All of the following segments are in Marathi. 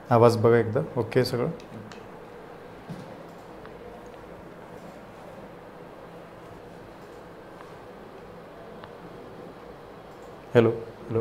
आवाज बघा एकदा. ओके सगळं. Hello hello.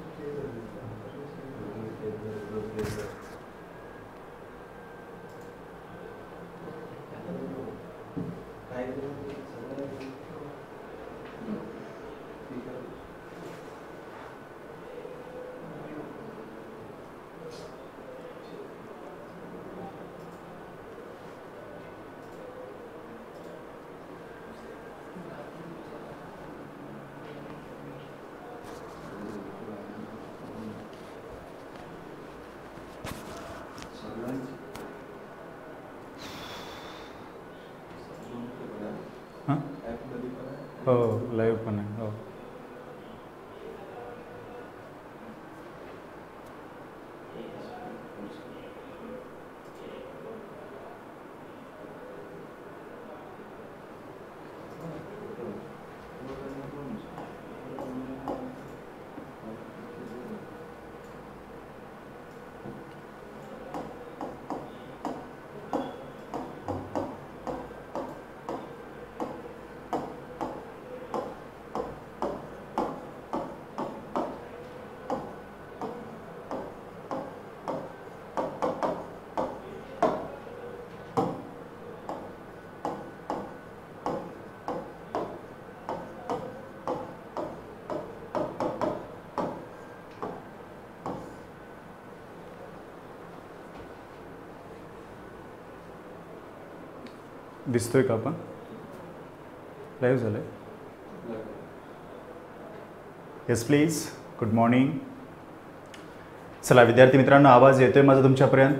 हां हो लाईव्ह पण आहे. हो दिसतोय का आपण? लाईव्ह झालं आहे. Yes please. Good morning. चला विद्यार्थी मित्रांनो, आवाज येतोय माझा तुमच्यापर्यंत?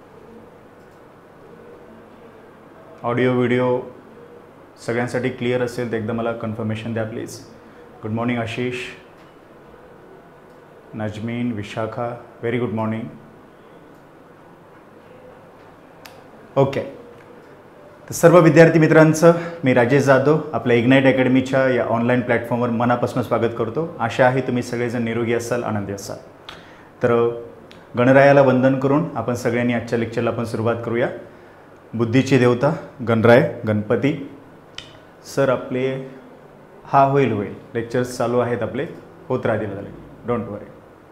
ऑडिओ व्हिडिओ सगळ्यांसाठी क्लिअर असेल तर एकदा मला कन्फर्मेशन द्या please. Good morning Ashish, Najmin, Vishakha, very good morning. Okay. तर सर्व विद्यार्थी मित्रांचं मी राजेश जाधव आपल्या इग्नाईट अकॅडमीच्या या ऑनलाईन प्लॅटफॉर्मवर मनापासून स्वागत करतो. आशा आहे तुम्ही सगळेजण निरोगी असाल, आनंदी असाल. तर गणरायाला वंदन करून आपण सगळ्यांनी आजच्या लेक्चरला आपण सुरुवात करूया. बुद्धीची देवता गणराय गणपती सर आपले होईल लेक्चर्स चालू आहेत आपले, होत राहतील झाले, डोंट वरी.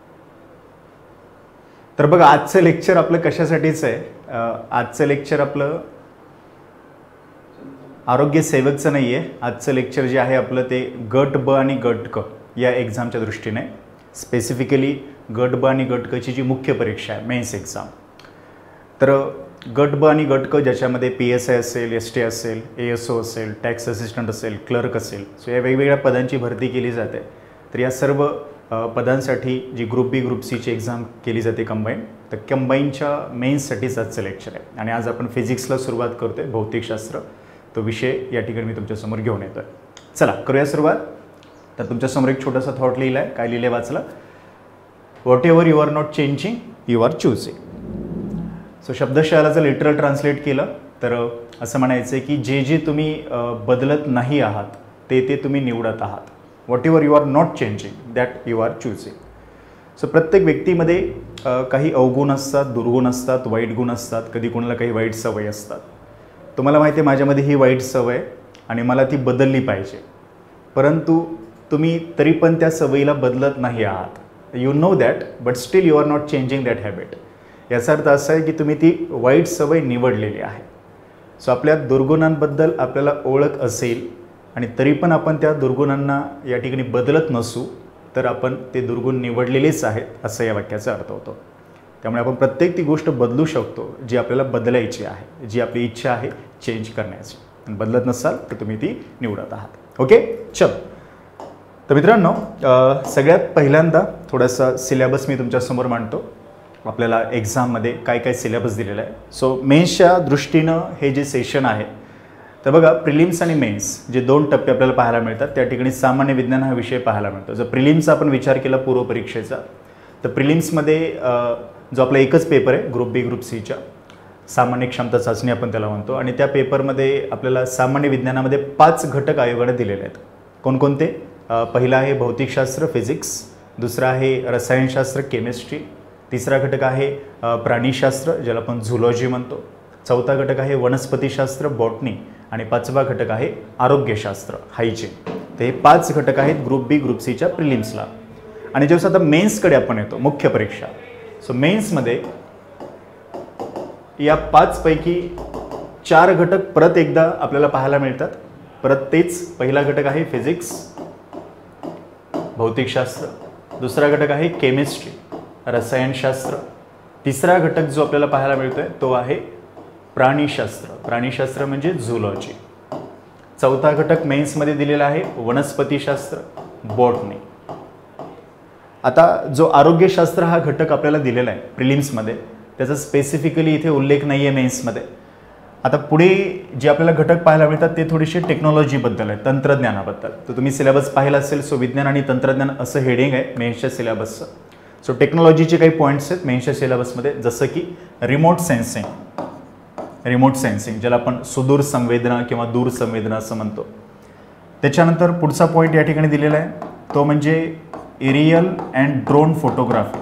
तर बघा आजचं लेक्चर आपलं कशासाठीच आहे. आजचं लेक्चर आपलं आरोग्य सेवकचं नाही आहे. आजचं लेक्चर जे आहे आपलं ते गट ब आणि गट क या एक्झामच्या दृष्टीने, स्पेसिफिकली गट ब आणि गट कची जी मुख्य परीक्षा आहे मेन्स एक्झाम. तर गट ब आणि गट क ज्याच्यामध्ये PSI असेल, ST असेल, ASO असेल, टॅक्स असिस्टंट असेल, क्लर्क असेल, सो या वेगवेगळ्या पदांची भरती केली जाते. तर या सर्व पदांसाठी जी ग्रुप बी ग्रुप सीची एक्झाम केली जाते कंबाईन, तर कंबाईनच्या मेन्ससाठीच आजचं लेक्चर आहे. आणि आज आपण फिजिक्सला सुरुवात करतो आहे, भौतिकशास्त्र तो विषय या ठिकाणी मी तुमच्यासमोर घेऊन येतो आहे. चला करूया सुरुवात. तर तुमच्यासमोर एक छोटासा थॉट लिहिला आहे. काय लिहिले वाचला? Whatever you are not changing you are choosing. So शब्दशःला जर लिटरल ट्रान्सलेट केलं तर असं म्हणायचं आहे की जे जे तुम्ही बदलत नाही आहात ते तुम्ही निवडत आहात. Whatever you are not changing that you are choosing. So प्रत्येक व्यक्तीमध्ये काही अवगुण असतात, दुर्गुण असतात, वाईट गुण असतात, कधी कोणाला काही वाईट सवय असतात. तुम्हाला माहिती आहे माझ्यामध्ये ही वाईट सवय आणि मला ती बदलली पाहिजे, परंतु तुम्ही तरी पण त्या सवयीला बदलत नाही आहात. You know that but still you are not changing that habit. याचा अर्थ असा आहे की तुम्ही ती वाईट सवय निवडलेली आहे. सो आपल्या दुर्गुणांबद्दल आपल्याला ओळख असेल आणि तरी पण आपण त्या दुर्गुणांना या ठिकाणी बदलत नसू तर आपण ते दुर्गुण निवडलेलेच आहेत असं या वाक्याचा अर्थ होतो. त्यामुळे आपण प्रत्येक ती गोष्ट बदलू शकतो जी आपल्याला बदलायची आहे, जी आपली इच्छा आहे चेंज करण्याची. आणि बदलत नसाल तर तुम्ही ती निवडत आहात. ओके चल. तर मित्रांनो सगळ्यात पहिल्यांदा थोडासा सिलेबस मी तुमच्यासमोर मांडतो. आपल्याला एक्झाममध्ये काय काय सिलेबस दिलेला आहे. सो मेन्सच्या दृष्टीनं हे जे सेशन आहे तर बघा प्रिलिम्स आणि मेन्स जे दोन टप्पे आपल्याला पाहायला मिळतात. त्या ठिकाणी सामान्य विज्ञान हा विषय पाहायला मिळतो. जर प्रिलिम्सचा आपण विचार केला पूर्वपरीक्षेचा तर प्रिलिम्समध्ये जो आपला एकच पेपर आहे ग्रुप बी ग्रुप सीच्या सामान्य क्षमता चाचणी आपण त्याला म्हणतो. आणि त्या पेपरमध्ये आपल्याला सामान्य विज्ञानामध्ये 5 घटक आयोगाने दिलेले आहेत. कोणकोणते? पहिला आहे भौतिकशास्त्र फिजिक्स, दुसरा आहे रसायनशास्त्र केमिस्ट्री, तिसरा घटक आहे प्राणीशास्त्र, ज्याला आपण झुलॉजी म्हणतो. चौथा घटक आहे वनस्पतीशास्त्र, बॉटनी. आणि पाचवा घटक आहे आरोग्यशास्त्र, हायजीन. तर हे 5 घटक आहेत ग्रुप बी ग्रुप सीच्या प्रिलिम्सला. आणि जेव्हा आता मेन्सकडे आपण येतो, मुख्य परीक्षा. सो मेन्समध्ये या 5 पैकी 4 घटक परत एकदा आपल्याला पाहायला मिळतात. परत तेच. पहिला घटक आहे फिजिक्स, भौतिकशास्त्र. दुसरा घटक आहे केमिस्ट्री, रसायनशास्त्र. तिसरा घटक जो आपल्याला पाहायला मिळतोय तो आहे प्राणीशास्त्र. प्राणीशास्त्र म्हणजे झुलॉजी. चौथा घटक मेन्समध्ये दिलेला आहे वनस्पतीशास्त्र, बॉटनी. आता जो आरोग्यशास्त्र हा घटक आपल्याला दिलेला आहे प्रिलिम्समध्ये, त्याचा स्पेसिफिकली इथे उल्लेख नाही आहे मेन्समध्ये. आता पुढे जे आपल्याला घटक पाहायला मिळतात ते थोडेसे टेक्नॉलॉजीबद्दल आहे, तंत्रज्ञानाबद्दल. तर तुम्ही सिलेबस पाहिला असेल. सो विज्ञान आणि तंत्रज्ञान असं हेडिंग आहे मेन्सच्या सिलेबसचं. सो टेक्नॉलॉजीचे काही पॉईंट्स आहेत मेन्सच्या सिलेबसमध्ये, जसं की रिमोट सेन्सिंग. रिमोट सेन्सिंग ज्याला आपण सुदूर संवेदना किंवा दूर संवेदना असं म्हणतो. त्याच्यानंतर पुढचा पॉईंट या ठिकाणी दिलेला आहे तो म्हणजे aerial and drone photography.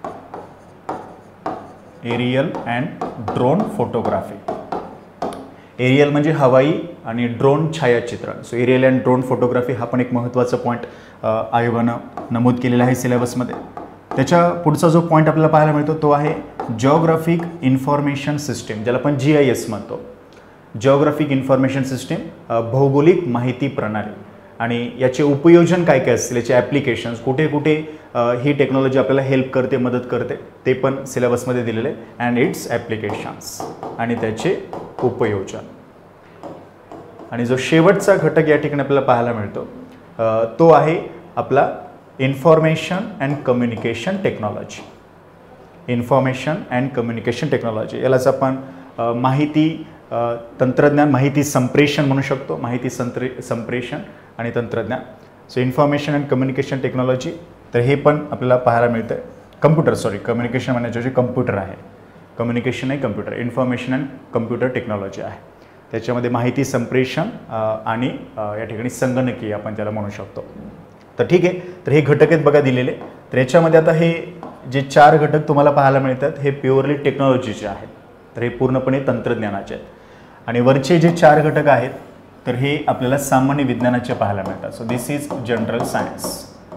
Aerial and drone photography. Aerial म्हणजे हवाई आणि ड्रोन छायाचित्रण. So aerial and drone photography हा पण एक महत्त्वाचा पॉईंट आयोगानं नमूद केलेला आहे सिलेबसमध्ये. त्याच्या पुढचा जो पॉईंट आपल्याला पाहायला मिळतो तो आहे जिओग्राफिक इन्फॉर्मेशन सिस्टीम, ज्याला आपण GIS म्हणतो. जिओग्राफिक इन्फॉर्मेशन सिस्टीम, भौगोलिक माहिती प्रणाली. आणि याचे उपयोजन काय काय असतील, याचे ॲप्लिकेशन्स, कुठे कुठे ही टेक्नॉलॉजी आपल्याला हेल्प करते, मदत करते, ते पण सिलेबसमध्ये दिलेले आहे. अँड इट्स ॲप्लिकेशन्स आणि त्याचे उपयोजन. आणि जो शेवटचा घटक या ठिकाणी आपल्याला पाहायला मिळतो तो आहे आपला information and communication technology. Information and communication technology यालाच आपण माहिती तंत्रज्ञान, माहिती संप्रेषण म्हणू शकतो. माहिती संप्रेषण आणि तंत्रज्ञान. So information and communication technology. तर हे पण आपल्याला पाहायला मिळतं आहे. कम्प्युटर म्हणण्याच्या जे कम्प्युटर आहे, कम्युनिकेशन आहे computer, information and computer technology आहे. त्याच्यामध्ये माहिती संप्रेषण आणि या ठिकाणी संगणकीय आपण त्याला म्हणू शकतो. तर ठीक आहे. तर हे घटक आहेत बघा दिलेले. तर याच्यामध्ये आता हे जे 4 घटक तुम्हाला पाहायला मिळतात हे प्युअरली टेक्नॉलॉजीचे आहेत. तर हे पूर्णपणे तंत्रज्ञानाचे आहेत. आणि वरचे जे 4 घटक आहेत तर हे आपल्याला सामान्य विज्ञानाचे पाहायला मिळतात. So this is general science.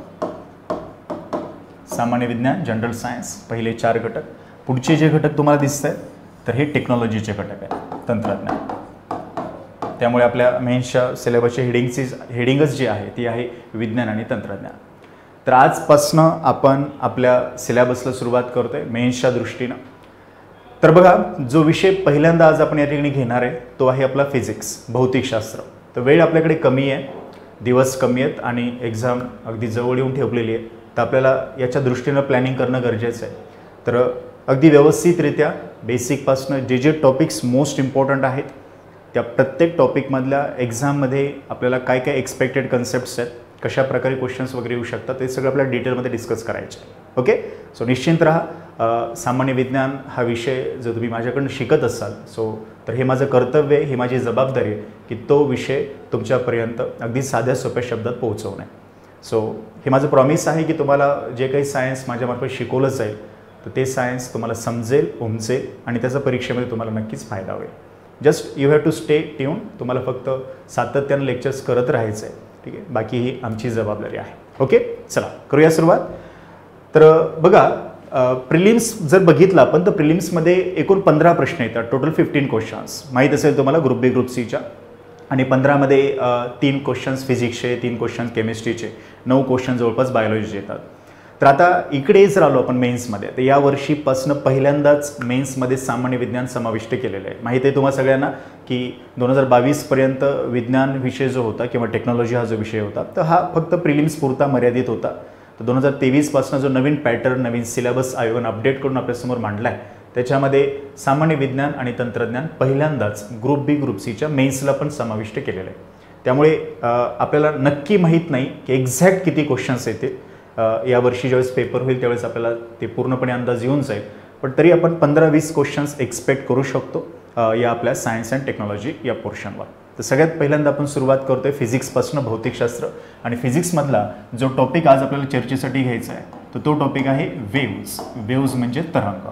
सामान्य विज्ञान, जनरल सायन्स, पहिले 4 घटक. पुढचे जे घटक तुम्हाला दिसत आहेत तर हे टेक्नॉलॉजीचे घटक आहेत, तंत्रज्ञान. त्यामुळे आपल्या मेन्सच्या सिलेबसची हेडिंगच जी आहे ती आहे विज्ञान आणि तंत्रज्ञान. तर आजपासनं आपण आपल्या सिलेबसला सुरुवात करतोय मेन्सच्या दृष्टीनं. तर बघा, जो विषय पहिल्यांदा आज आपण या ठिकाणी घेणार आहे तो आहे आपला फिजिक्स, भौतिकशास्त्र. तर वेळ आपल्याकडे कमी आहे, दिवस कमी आहेत आणि एक्झाम अगदी जवळ येऊन ठेवलेली आहे. तर आपल्याला याच्या दृष्टीनं प्लॅनिंग करणं गरजेचं आहे. तर अगदी व्यवस्थितरित्या बेसिकपासनं जे जे टॉपिक्स मोस्ट इम्पॉर्टंट आहेत त्या प्रत्येक टॉपिकमधल्या एक्झाममध्ये आपल्याला काय काय एक्सपेक्टेड कन्सेप्ट्स आहेत, कशा प्रकारे क्वेश्चन्स वगैरे येऊ शकतात, ते सगळं आपल्याला डिटेलमध्ये डिस्कस करायचं आहे. ओके. सो निश्चिंत राहा. सामान्य विज्ञान हा विषय जर तुम्ही माझ्याकडून शिकत असाल तर हे माझं कर्तव्य आहे, ही माझी जबाबदारी आहे की तो विषय तुमच्यापर्यंत अगदी साध्या सोप्या शब्दात पोहोचवणे. सो हे माझं प्रॉमिस आहे की तुम्हाला जे काही सायन्स माझ्यामार्फत शिकवलं जाईल तर ते सायन्स तुम्हाला समजेल, उमजेल आणि त्याचा परीक्षेमध्ये तुम्हाला नक्कीच फायदा होईल. Just you have to stay tune. तुम्हाला फक्त सातत्यानं लेक्चर्स करत राहायचं आहे. ठीक आहे. बाकी ही आमची जबाबदारी आहे. ओके. चला करूया सुरुवात. तर बघा, प्रिलिम्स जर बघितलं आपण तर प्रिलिम्समध्ये एकूण 15 प्रश्न येतात. टोटल 15 क्वेश्चन्स माहीत असेल तुम्हाला ग्रुप बी ग्रुप सीच्या. आणि 15मध्ये 3 क्वेश्चन्स फिजिक्सचे, 3 क्वेश्चन्स केमिस्ट्रीचे, 9 क्वेश्चन जवळपास बायोलॉजीचे येतात. तर आता इकडे जर आलो आपण मेन्समध्ये, तर या वर्षीपासून पहिल्यांदाच मेन्समध्ये सामान्य विज्ञान समाविष्ट केलेलं आहे. माहिती आहे तुम्हाला सगळ्यांना की 2022पर्यंत विज्ञान विषय जो होता किंवा टेक्नॉलॉजी हा जो विषय होता तर हा फक्त प्रिलिम्स पुरता मर्यादित होता. तर 2023पासून जो नवीन पॅटर्न, नवीन सिलेबस आयोगानं अपडेट करून आपल्यासमोर मांडला आहे त्याच्यामध्ये सामान्य विज्ञान आणि तंत्रज्ञान पहिल्यांदाच ग्रुप बी ग्रुप सीच्या मेन्सला पण समाविष्ट केलेलं आहे. त्यामुळे आपल्याला नक्की माहीत नाही की एक्झॅक्ट किती क्वेश्चन्स येतील. यावर्षी ज्यावेळेस पेपर होईल त्यावेळेस आपल्याला ते पूर्णपणे अंदाज येऊन जाईल. पण तरी आपण 15-20 क्वेश्चन्स एक्सपेक्ट करू शकतो या आपल्या सायन्स अँड टेक्नॉलॉजी या पोर्शनवर. तर सगळ्यात पहिल्यांदा आपण सुरुवात करतोय फिजिक्सपासून, भौतिकशास्त्र. आणि फिजिक्समधला जो टॉपिक आज आपल्याला चर्चेसाठी घ्यायचा आहे तर तो टॉपिक आहे वेव्ज. वेव्ज म्हणजे तरंग.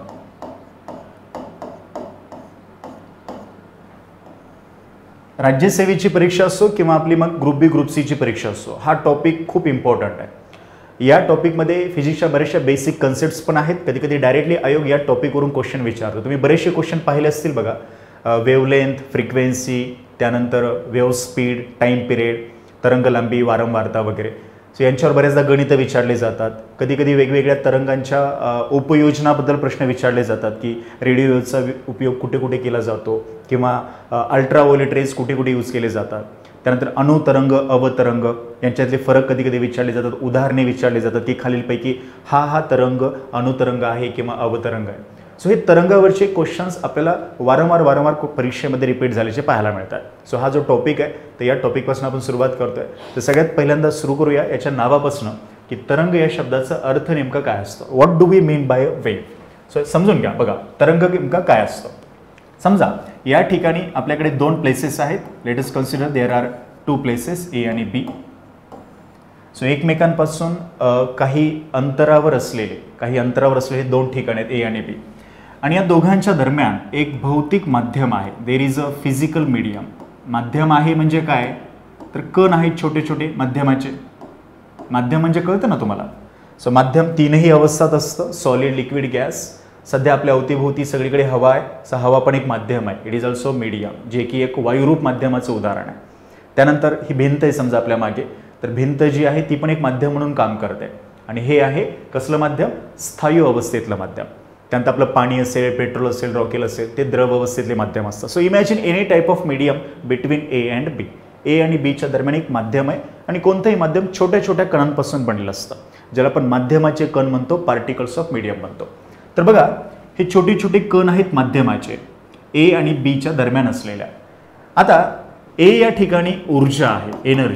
राज्यसेवेची परीक्षा असो किंवा आपली मग ग्रुप बी ग्रुप सीची परीक्षा असो, हा टॉपिक खूप इम्पॉर्टंट आहे. या टॉपिकमध्ये फिजिक्सच्या बऱ्याचशा बेसिक कन्सेप्ट्स पण आहेत. कधी कधी डायरेक्टली आयोग या टॉपिकवरून क्वेश्चन विचारतो. तुम्ही बरेचसे क्वेश्चन पाहिले असतील बघा, वेवलेंथ, फ्रिक्वेन्सी, त्यानंतर वेव्ह स्पीड, टाईम पिरियड, तरंग लांबी, वारंवारता वगैरे. सो यांच्यावर बऱ्याचदा गणितं विचारले जातात. कधी कधी वेगवेगळ्या तरंगांच्या उपयोजनाबद्दल प्रश्न विचारले जातात की रेडिओ वेव्हचा उपयोग कुठे कुठे केला जातो किंवा अल्ट्राव्हायोलेट रेज कुठे कुठे यूज केले जातात. त्यानंतर अणुतरंग, अवतरंग यांच्यातले फरक कधी कधी विचारले जातात. उदाहरणे विचारली जातात की खालीलपैकी हा तरंग अणुतरंग आहे किंवा अवतरंग आहे. सो हे तरंगावरचे क्वेश्चन्स आपल्याला वारंवार परीक्षेमध्ये रिपीट झाल्याचे पाहायला मिळतात. सो हा जो टॉपिक आहे तर या टॉपिकपासून आपण सुरुवात करतोय. तर सगळ्यात पहिल्यांदा सुरू करूया याच्या नावापासून की तरंग या शब्दाचा अर्थ नेमका काय असतो. What do we mean by wave. So समजून घ्या. बघा, तरंग नेमका काय असतो. समजा या ठिकाणी आपल्याकडे 2 प्लेसेस आहेत. Let us consider there are 2 places A आणि बी. सो एकमेकांपासून काही अंतरावर असलेले 2 ठिकाणे आहेत ए आणि बी. आणि या दोघांच्या दरम्यान एक भौतिक माध्यम आहे. There is a physical medium. माध्यम आहे म्हणजे काय, तर कण आहेत छोटे छोटे माध्यमाचे. माध्यम म्हणजे कळतं ना तुम्हाला. सो माध्यम 3ही अवस्थात असतं, सॉलिड, लिक्विड, गॅस. सध्या आपल्या अवतीभोवती सगळीकडे हवा आहे. सो हवा पण एक माध्यम आहे. इट इज ऑल्सो मीडियम, जे की एक वायुरूप माध्यमाचं उदाहरण आहे. त्यानंतर ही भिंत आहे समजा आपल्या मागे, तर भिंत जी आहे ती पण एक माध्यम म्हणून काम करते. आणि हे आहे कसलं माध्यम, स्थायू अवस्थेतलं माध्यम. त्यानंतर आपलं पाणी असेल, पेट्रोल असेल, रॉकेल असेल, ते द्रव अवस्थेतले माध्यम असतं. So imagine any type of medium between A and B. A आणि बीच्या दरम्यान एक माध्यम आहे. आणि कोणतंही माध्यम छोट्या छोट्या कणांपासून बनलेलं असतं, ज्याला आपण माध्यमाचे कण म्हणतो, पार्टिकल्स ऑफ मीडियम म्हणतो. तर बघा, हे छोटे छोटे कण आहेत माध्यमाचे ए आणि बीच्या दरम्यान असलेल्या. आता ए या ठिकाणी ऊर्जा आहे,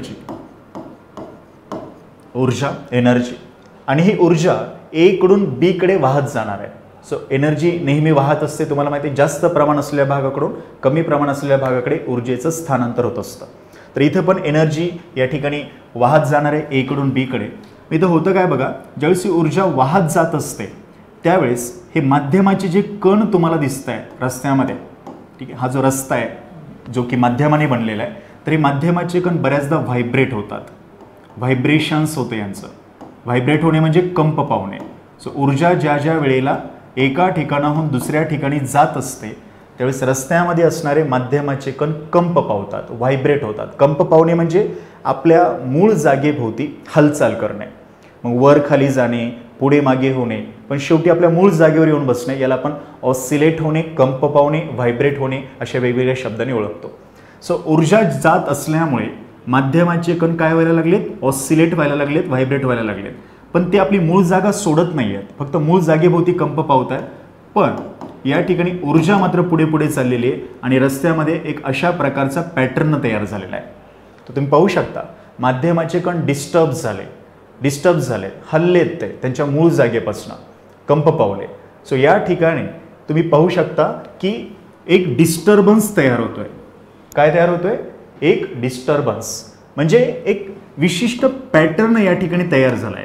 एनर्जी. आणि ही ऊर्जा ए कडून बी कडे वाहत जाणार आहे. सो एनर्जी नेहमी वाहत असते, तुम्हाला माहिती आहे. जास्त प्रमाण असलेल्या भागाकडून कमी प्रमाण असलेल्या भागाकडे ऊर्जेचं स्थानांतर होत असतं. तर इथं पण एनर्जी या ठिकाणी वाहत जाणार आहे ए कडून बी कडे. इथं होतं काय बघा, ज्यावेळेस ही ऊर्जा वाहत जात असते त्यावेळेस हे माध्यमाचे जे कण तुम्हाला दिसत आहेत रस्त्यामध्ये, ठीक आहे, हा जो रस्ता आहे जो की माध्यमाने बनलेला आहे, तर हे माध्यमाचे कण बऱ्याचदा व्हायब्रेट होतात. व्हायब्रेशन्स होते यांचं. व्हायब्रेट होणे म्हणजे कंप पावणे. सो ऊर्जा ज्या ज्या वेळेला एका ठिकाणाहून दुसऱ्या ठिकाणी जात असते त्यावेळेस रस्त्यामध्ये असणारे माध्यमाचे कण कंप पावतात, व्हायब्रेट होतात. कंप पावणे म्हणजे आपल्या मूळ जागेभोवती हालचाल करणे, मग वर खाली जाणे, पुढे मागे होणे, पण शेवटी आपल्या मूळ जागेवर येऊन बसणे, याला आपण ऑसिलेट होणे, कंप पावणे, व्हायब्रेट होणे अशा वेगवेगळ्या शब्दांनी ओळखतो. सो ऊर्जा जात असल्यामुळे माध्यमाचे कण काय व्हायला लागलेत, ऑसिलेट व्हायला लागलेत, व्हायब्रेट व्हायला लागलेत. पण ते आपली मूळ जागा सोडत नाही आहेत, फक्त मूळ जागेभोवती कंप पावत आहेत. पण या ठिकाणी ऊर्जा मात्र पुढे पुढे चाललेली आहे आणि रस्त्यामध्ये एक अशा प्रकारचा पॅटर्न तयार झालेला आहे. तर तुम्ही पाहू शकता माध्यमाचे कण डिस्टर्ब झाले, हल्लेत, ते त्यांच्या मूळ जागेपासून कंप पावले. सो या ठिकाणी तुम्ही पाहू शकता की एक डिस्टर्बन्स तयार होतोय. काय तयार होतोय, एक डिस्टर्बन्स म्हणजे एक विशिष्ट पॅटर्न या ठिकाणी तयार झालाय.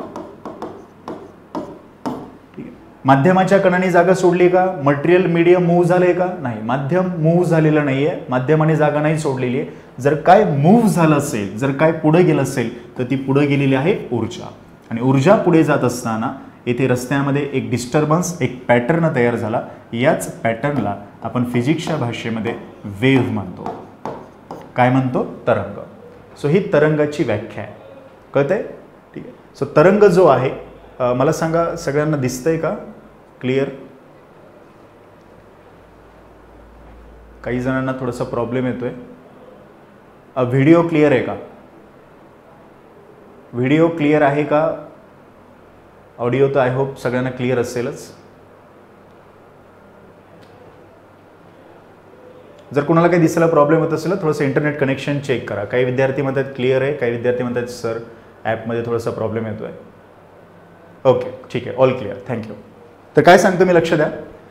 माध्यमाच्या कणाने जागा सोडली का, मटेरियल मीडियम मूव्ह झालंय का, नाही, माध्यम मूव्ह झालेलं नाहीये, माध्यमाने जागा नाही सोडलेली आहे. जर काय मूव्ह झालं असेल, जर काय पुढे गेलं असेल तर ती पुढे गेलेली आहे ऊर्जा. आणि ऊर्जा पुढे जात असताना येथे रस्त्यामध्ये एक डिस्टर्बन्स, एक पॅटर्न तयार झाला. याच पॅटर्नला आपण फिजिक्सच्या भाषेमध्ये वेव्ह म्हणतो. काय म्हणतो, तरंग. सो ही तरंगाची व्याख्या आहे, कळतंय, ठीक आहे. सो तरंग जो आहे, मला सांगा सगळ्यांना दिसतंय का, क्लिअर? काही जणांना थोडासा प्रॉब्लेम येतोय. व्हिडिओ क्लिअर आहे का, व्हिडिओ क्लिअर आहे का, ऑडिओ तर आय होप सगळ्यांना क्लिअर असेलच. जर कोणाला काही दिसायला प्रॉब्लेम होत असेल थोडंसं इंटरनेट कनेक्शन चेक करा. काही विद्यार्थी म्हणतात क्लिअर आहे, काही विद्यार्थी म्हणतात सर ॲपमध्ये थोडासा प्रॉब्लेम येतोय. ओके, ठीक आहे, ऑल क्लिअर, थँक्यू. तर काय सांगतो मी, लक्ष द्या.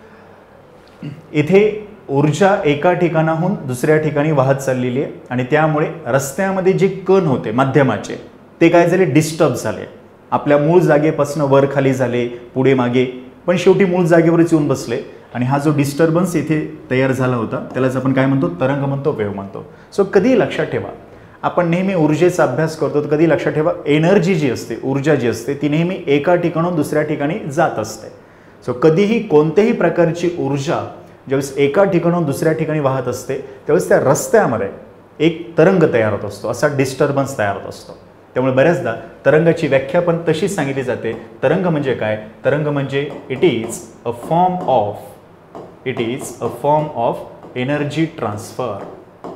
इथे ऊर्जा एका ठिकाणाहून दुसऱ्या ठिकाणी वाहत चाललेली आहे आणि त्यामुळे रस्त्यामध्ये जे कण होते माध्यमाचे ते काय झाले, डिस्टर्ब झाले. आपल्या मूळ जागेपासून वर खाली झाले, पुढे मागे, पण शेवटी मूळ जागेवरच येऊन बसले आणि हा जो डिस्टर्बन्स इथे तयार झाला होता त्यालाच आपण काय म्हणतो, तरंग म्हणतो, वेव्ह म्हणतो. सो कधी लक्षात ठेवा, आपण नेहमी ऊर्जेचा अभ्यास करतो तर कधी लक्षात ठेवा, एनर्जी जी असते, ऊर्जा जी असते ती नेहमी एका ठिकाणाहून दुसऱ्या ठिकाणी जात असते. सो कधीही कोणत्याही प्रकारची ऊर्जा ज्यावेळेस एका ठिकाणाहून दुसऱ्या ठिकाणी वाहत असते त्यावेळेस त्या रस्त्यामध्ये एक तरंग तयार होत असतो, असा डिस्टर्बन्स तयार होत असतो. त्यामुळे बऱ्याचदा तरंगाची व्याख्या पण तशीच सांगितली जाते. तरंग म्हणजे काय? तरंग म्हणजे it is a form of energy transfer.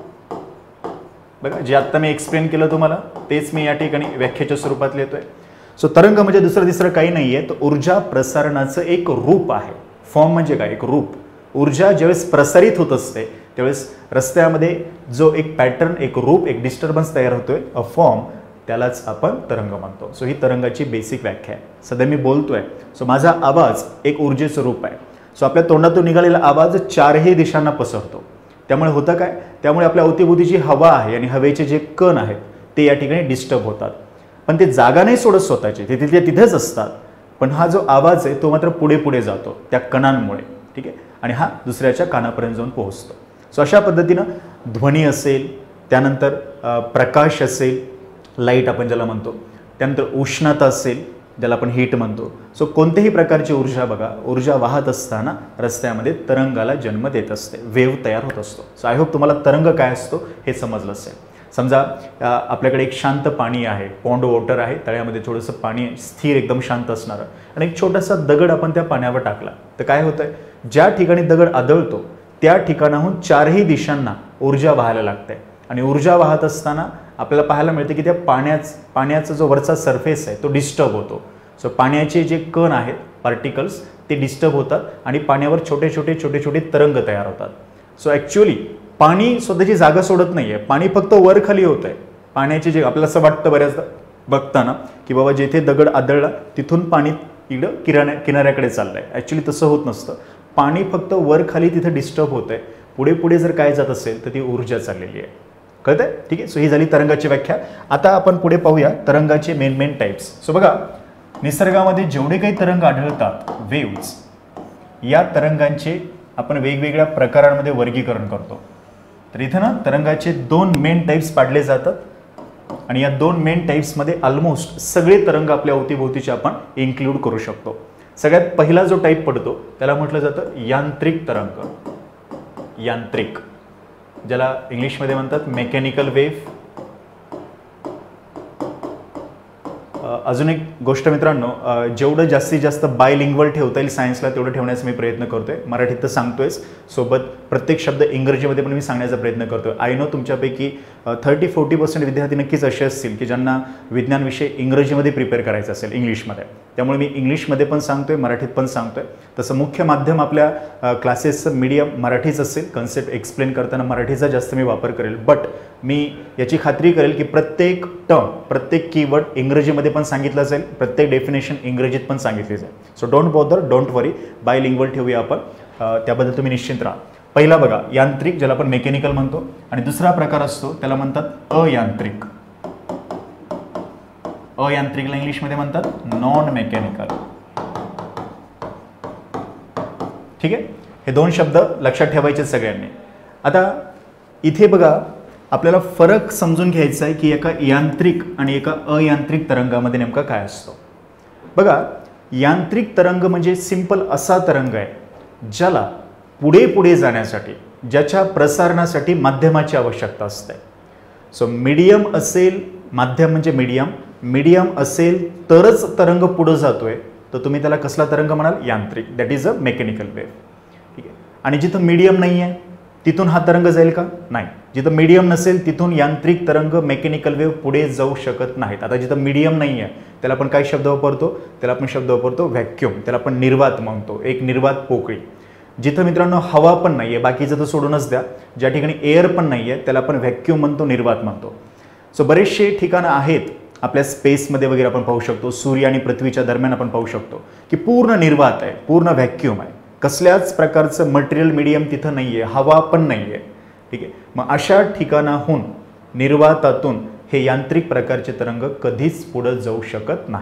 बघा, जे आत्ता मी एक्सप्लेन केलं तुम्हाला तेच मी या ठिकाणी व्याख्येच्या स्वरूपात लिहितोय. सो तरंग म्हणजे दुसरं तिसरं काही नाही आहे, तर ऊर्जा प्रसारणाचं एक रूप आहे. फॉर्म म्हणजे काय? एक रूप. ऊर्जा ज्यावेळेस प्रसारित होत असते त्यावेळेस रस्त्यामध्ये जो एक पॅटर्न, एक रूप, एक डिस्टर्बन्स तयार होतोय, अ फॉर्म, त्यालाच आपण तरंग म्हणतो. सो ही तरंगाची बेसिक व्याख्या आहे. सध्या मी बोलतोय, सो माझा आवाज एक ऊर्जेचं रूप आहे. सो आपल्या तोंडातून निघालेला आवाज चारही दिशांना पसरतो. त्यामुळे होतं काय? त्यामुळे आपल्या अवतीभोवतीची हवा आहे आणि हवेचे जे कण आहेत ते या ठिकाणी डिस्टर्ब होतात. पण ते जागा नाही सोडत स्वतःची, ते तिथेच असतात. पण हा जो आवाज आहे तो मात्र पुढे पुढे जातो त्या कणांमुळे. ठीक आहे. आणि हा दुसऱ्याच्या कानापर्यंत जाऊन पोहोचतो. सो अशा पद्धतीनं ध्वनी असेल, त्यानंतर प्रकाश असेल, लाईट आपण ज्याला म्हणतो, त्यानंतर उष्णता असेल ज्याला आपण हीट म्हणतो. सो कोणत्याही प्रकारची ऊर्जा बघा, ऊर्जा वाहत असताना रस्त्यामध्ये तरंगाला जन्म देत असते, वेव्ह तयार होत असतो. सो आय होप तुम्हाला तरंग काय असतो हे समजलं असेल. समजा आपल्याकडे एक शांत पाणी आहे, पॉन्ड वॉटर आहे, तळ्यामध्ये थोडंसं पाणी स्थिर एकदम शांत असणारं, आणि एक छोटासा दगड आपण त्या पाण्यावर टाकला तर काय होतंय? ज्या ठिकाणी दगड आदळतो त्या ठिकाणाहून चारही दिशांना ऊर्जा वाहायला लागते. आणि ऊर्जा वाहत असताना आपल्याला पाहायला मिळते की त्या पाण्याचा जो वरचा सरफेस आहे तो डिस्टर्ब होतो. सो पाण्याचे जे कण आहेत, पार्टिकल्स, ते डिस्टर्ब होतात आणि पाण्यावर छोटे छोटे तरंग तयार होतात. सो ॲक्च्युअली पाणी स्वतःची जागा सोडत नाही आहे, पाणी फक्त वर खाली होत आहे. पाण्याचे जे आपल्याला असं वाटतं बऱ्याचदा बघताना की बाबा जेथे दगड आदळला तिथून पाणी इकडं किनाऱ्याकडे चाललं आहे. ॲक्च्युली तसं होत नसतं. पाणी फक्त वर खाली तिथं डिस्टर्ब होत आहे. पुढे पुढे जर काय जात असेल तर ती ऊर्जा चाललेली आहे. कळतंय? ठीक आहे. सो ही झाली तरंगाची व्याख्या. आता आपण पुढे पाहूया तरंगाचे मेन टाइप्स. सो बघा, निसर्गामध्ये जेवढे काही तरंग आढळतात, वेव्ज, या तरंगांचे आपण वेगवेगळ्या प्रकारांमध्ये वर्गीकरण करतो. तर इथं ना तरंगाचे 2 मेन टाइप्स पाडले जातात आणि या 2 मेन टाइप्समध्ये ऑलमोस्ट सगळे तरंग आपल्या अवतीभोवतीचे आपण इन्क्लूड करू शकतो. सगळ्यात पहिला जो टाईप पडतो त्याला म्हटलं जातं यांत्रिक तरंग. यांत्रिक, ज्याला इंग्लिशमध्ये म्हणतात मेकॅनिकल वेव्ह. अजून एक गोष्ट मित्रांनो, जेवढं जास्तीत जास्त बायलिंग्वल ठेवता येईल सायन्सला तेवढं ठेवण्याचा मी प्रयत्न करतोय. मराठीत तर सांगतोयच, सोबत प्रत्येक शब्द इंग्रजीमध्ये पण मी सांगण्याचा प्रयत्न करतोय. आय नो तुमच्यापैकी 30-40% विद्यार्थी नक्कीच असे असतील की ज्यांना विज्ञान विषय इंग्रजीमध्ये प्रिपेअर करायचा असेल, इंग्लिशमध्ये. त्यामुळे मी इंग्लिशमध्ये पण सांगतोय, मराठीत पण सांगतोय. तसं मुख्य माध्यम आपल्या क्लासेसचं मीडियम मराठीच असेल. कन्सेप्ट एक्सप्लेन करताना मराठीचा जास्त मी वापर करेल. बट मी याची खात्री करेल की प्रत्येक टर्म, प्रत्येक कीवर्ड इंग्रजीमध्ये पण सांगितलं जाईल, प्रत्येक डेफिनेशन इंग्रजीत पण सांगितली जाईल. So don't bother, don't worry, bilingual ठेवूया आपण, त्याबद्दल तुम्ही निश्चिंत राहा. पहिला बघा यांत्रिक, ज्याला आपण मेकॅनिकल म्हणतो, आणि दुसरा प्रकार असतो त्याला म्हणतात अयांत्रिक. अयांत्रिकला इंग्लिशमध्ये म्हणतात नॉन मेकॅनिकल. ठीक आहे. हे 2 शब्द लक्षात ठेवायचे सगळ्यांनी. आता इथे बघा आपल्याला फरक समजून घ्यायचा आहे की एका यांत्रिक आणि एका अयांत्रिक तरंगामध्ये नेमका काय असतो. बघा, यांत्रिक तरंग म्हणजे सिंपल असा तरंग आहे ज्याला पुढे पुढे जाण्यासाठी, ज्याच्या प्रसारणासाठी माध्यमाची आवश्यकता असते. सो मीडियम असेल, माध्यम म्हणजे मीडियम असेल तरच तरंग पुढे जातोय, तर तुम्ही त्याला कसला तरंग म्हणाल? यांत्रिक. That is a mechanical wave. ठीक आहे. आणि जिथं मीडियम नाही आहे तिथून हा तरंग जाईल का? नाही. जिथं मीडियम नसेल तिथून यांत्रिक तरंग, मेकॅनिकल वेव्ह पुढे जाऊ शकत नाहीत. आता जिथं मीडियम नाही आहे त्याला आपण काय शब्द वापरतो? त्याला आपण शब्द वापरतो व्हॅक्यूम. त्याला आपण निर्वात म्हणतो, एक निर्वात पोकळी. जिथं मित्रांनो हवा पण नाही आहे, बाकीचं तर सोडूनच द्या, ज्या ठिकाणी एअर पण नाही आहे त्याला आपण व्हॅक्यूम म्हणतो, निर्वात म्हणतो. सो बरेचसे ठिकाणं आहेत आपल्या स्पेसमध्ये वगैरे आपण पाहू शकतो. सूर्य आणि पृथ्वीच्या दरम्यान आपण पाहू शकतो की पूर्ण निर्वात आहे, पूर्ण व्हॅक्यूम आहे. कसल्याच प्रकारचं मटेरियल मीडियम तिथं नाही आहे, हवा पण नाही आहे. ठीक आहे. मग अशा ठिकाणाहून, निर्वातातून हे यांत्रिक प्रकारचे तरंग कधीच पुढे जाऊ शकत नाहीत.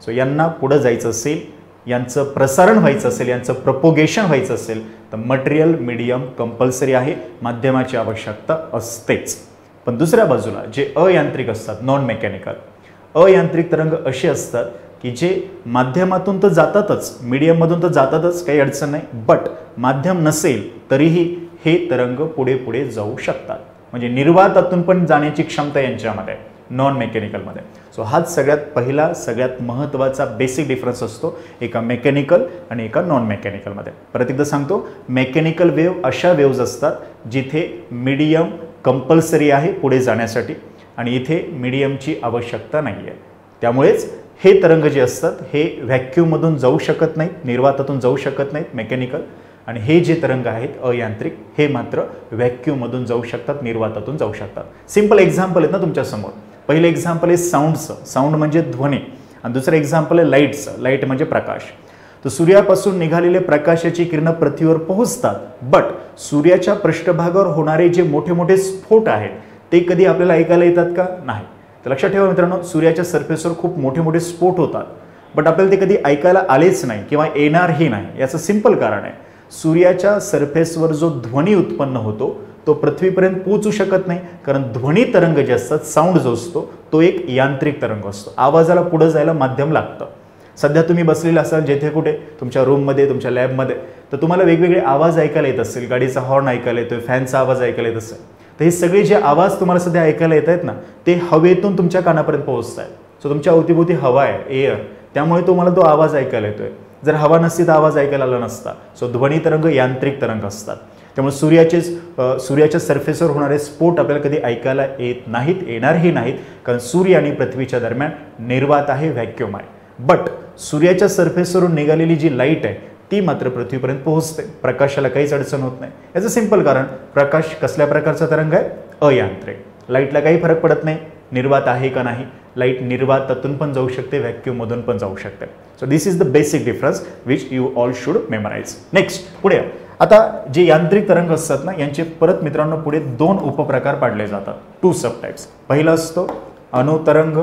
सो यांना पुढं जायचं असेल, यांचं प्रसारण व्हायचं असेल, यांचं प्रपोगेशन व्हायचं असेल तर मटेरियल मीडियम कंपल्सरी आहे, माध्यमाची आवश्यकता असतेच. पण दुसऱ्या बाजूला जे अयांत्रिक असतात, नॉन मेकॅनिकल, अयांत्रिक तरंग असे असतात की जे माध्यमातून तर जातातच, मीडियममधून तर जातातच, काही अडचण नाही, बट माध्यम नसेल तरीही हे तरंग पुढे पुढे जाऊ शकतात. म्हणजे निर्वातातून पण जाण्याची क्षमता यांच्यामध्ये नॉन मेकॅनिकलमध्ये. सो हाच सगळ्यात पहिला सगळ्यात महत्त्वाचा बेसिक डिफरन्स असतो एका मेकॅनिकल आणि एका नॉन मेकॅनिकलमध्ये. परत एकदा सांगतो, मेकॅनिकल वेव्ह अशा वेव्ज असतात जिथे मीडियम कंपल्सरी आहे पुढे जाण्यासाठी आणि इथे मीडियमची आवश्यकता नाही आहे. त्यामुळेच हे तरंग जे असतात हे व्हॅक्यूममधून जाऊ शकत नाहीत, निर्वातातून जाऊ शकत नाहीत मेकॅनिकल, आणि हे जे तरंग आहेत अयांत्रिक हे मात्र व्हॅक्यूममधून जाऊ शकतात, निर्वातातून जाऊ शकतात. सिंपल एक्झाम्पल आहेत ना तुमच्यासमोर. पहिलं एक्झाम्पल आहे साऊंडचं, साऊंड म्हणजे ध्वनी, आणि दुसरं एक्झाम्पल आहे लाईटचं, लाईट म्हणजे प्रकाश. तर सूर्यापासून निघालेले प्रकाशाची किरणं पृथ्वीवर पोहोचतात, बट सूर्याच्या पृष्ठभागावर होणारे जे मोठे मोठे स्फोट आहेत ते कधी आपल्याला ऐकायला येतात का? नाही. तर लक्षात ठेवा मित्रांनो, सूर्याच्या सरफेसवर खूप मोठे मोठे स्फोट होतात, बट आपल्याला ते कधी ऐकायला आलेच नाही किंवा येणारही नाही. याचं सिंपल कारण आहे, सूर्याच्या सरफेसवर जो ध्वनी उत्पन्न होतो तो पृथ्वीपर्यंत पोहोचू शकत नाही, कारण ध्वनी तरंग जे असतात, साऊंड जो असतो तो एक यांत्रिक तरंग असतो. आवाजाला पुढे जायला माध्यम लागतं. सध्या तुम्ही बसलेले असाल जेथे कुठे तुमच्या रूममध्ये, तुमच्या लॅबमध्ये, तर तुम्हाला वेगवेगळे आवाज ऐकायला येत असतील, गाडीचा हॉर्न ऐकायला येतोय, फॅनचा आवाज ऐकायला येत असेल. तर हे सगळे जे आवाज तुम्हाला सध्या ऐकायला येत आहेत ना, ते हवेतून तुमच्या कानापर्यंत पोहोचत आहेत. सो तुमच्या अवतीभोवती हवा आहे, एअर, त्यामुळे तुम्हाला तो आवाज ऐकायला येतोय. जर हवा नसती तर आवाज ऐकायला आला नसता. सो ध्वनी तरंग यांत्रिक तरंग असतात. त्यामुळे सूर्याच्या सरफेसवर होणारे स्फोट आपल्याला कधी ऐकायला येत नाहीत, येणारही नाहीत, कारण सूर्य आणि पृथ्वीच्या दरम्यान निर्वात आहे, व्हॅक्यूम आहे. बट सूर्याच्या सरफेसवरून निघालेली जी लाईट आहे ती मात्र पृथ्वीपर्यंत पोहोचते, प्रकाशाला काहीच अडचण होत नाही. याचं सिंपल कारण, प्रकाश कसल्या प्रकारचा तरंग आहे? अयांत्रिक. लाईटला काही फरक पडत नाही निर्वात आहे का नाही. लाईट निर्वातातून पण जाऊ शकते, व्हॅक्यूममधून पण जाऊ शकते. So this is the basic difference which you all should memorise. Next पुढे आता जे यांत्रिक तरंग असतात ना, यांचे परत मित्रांनो पुढे दोन उपप्रकार पाडले जातात, 2 सब टाइप्स. पहिला असतो अनुतरंग,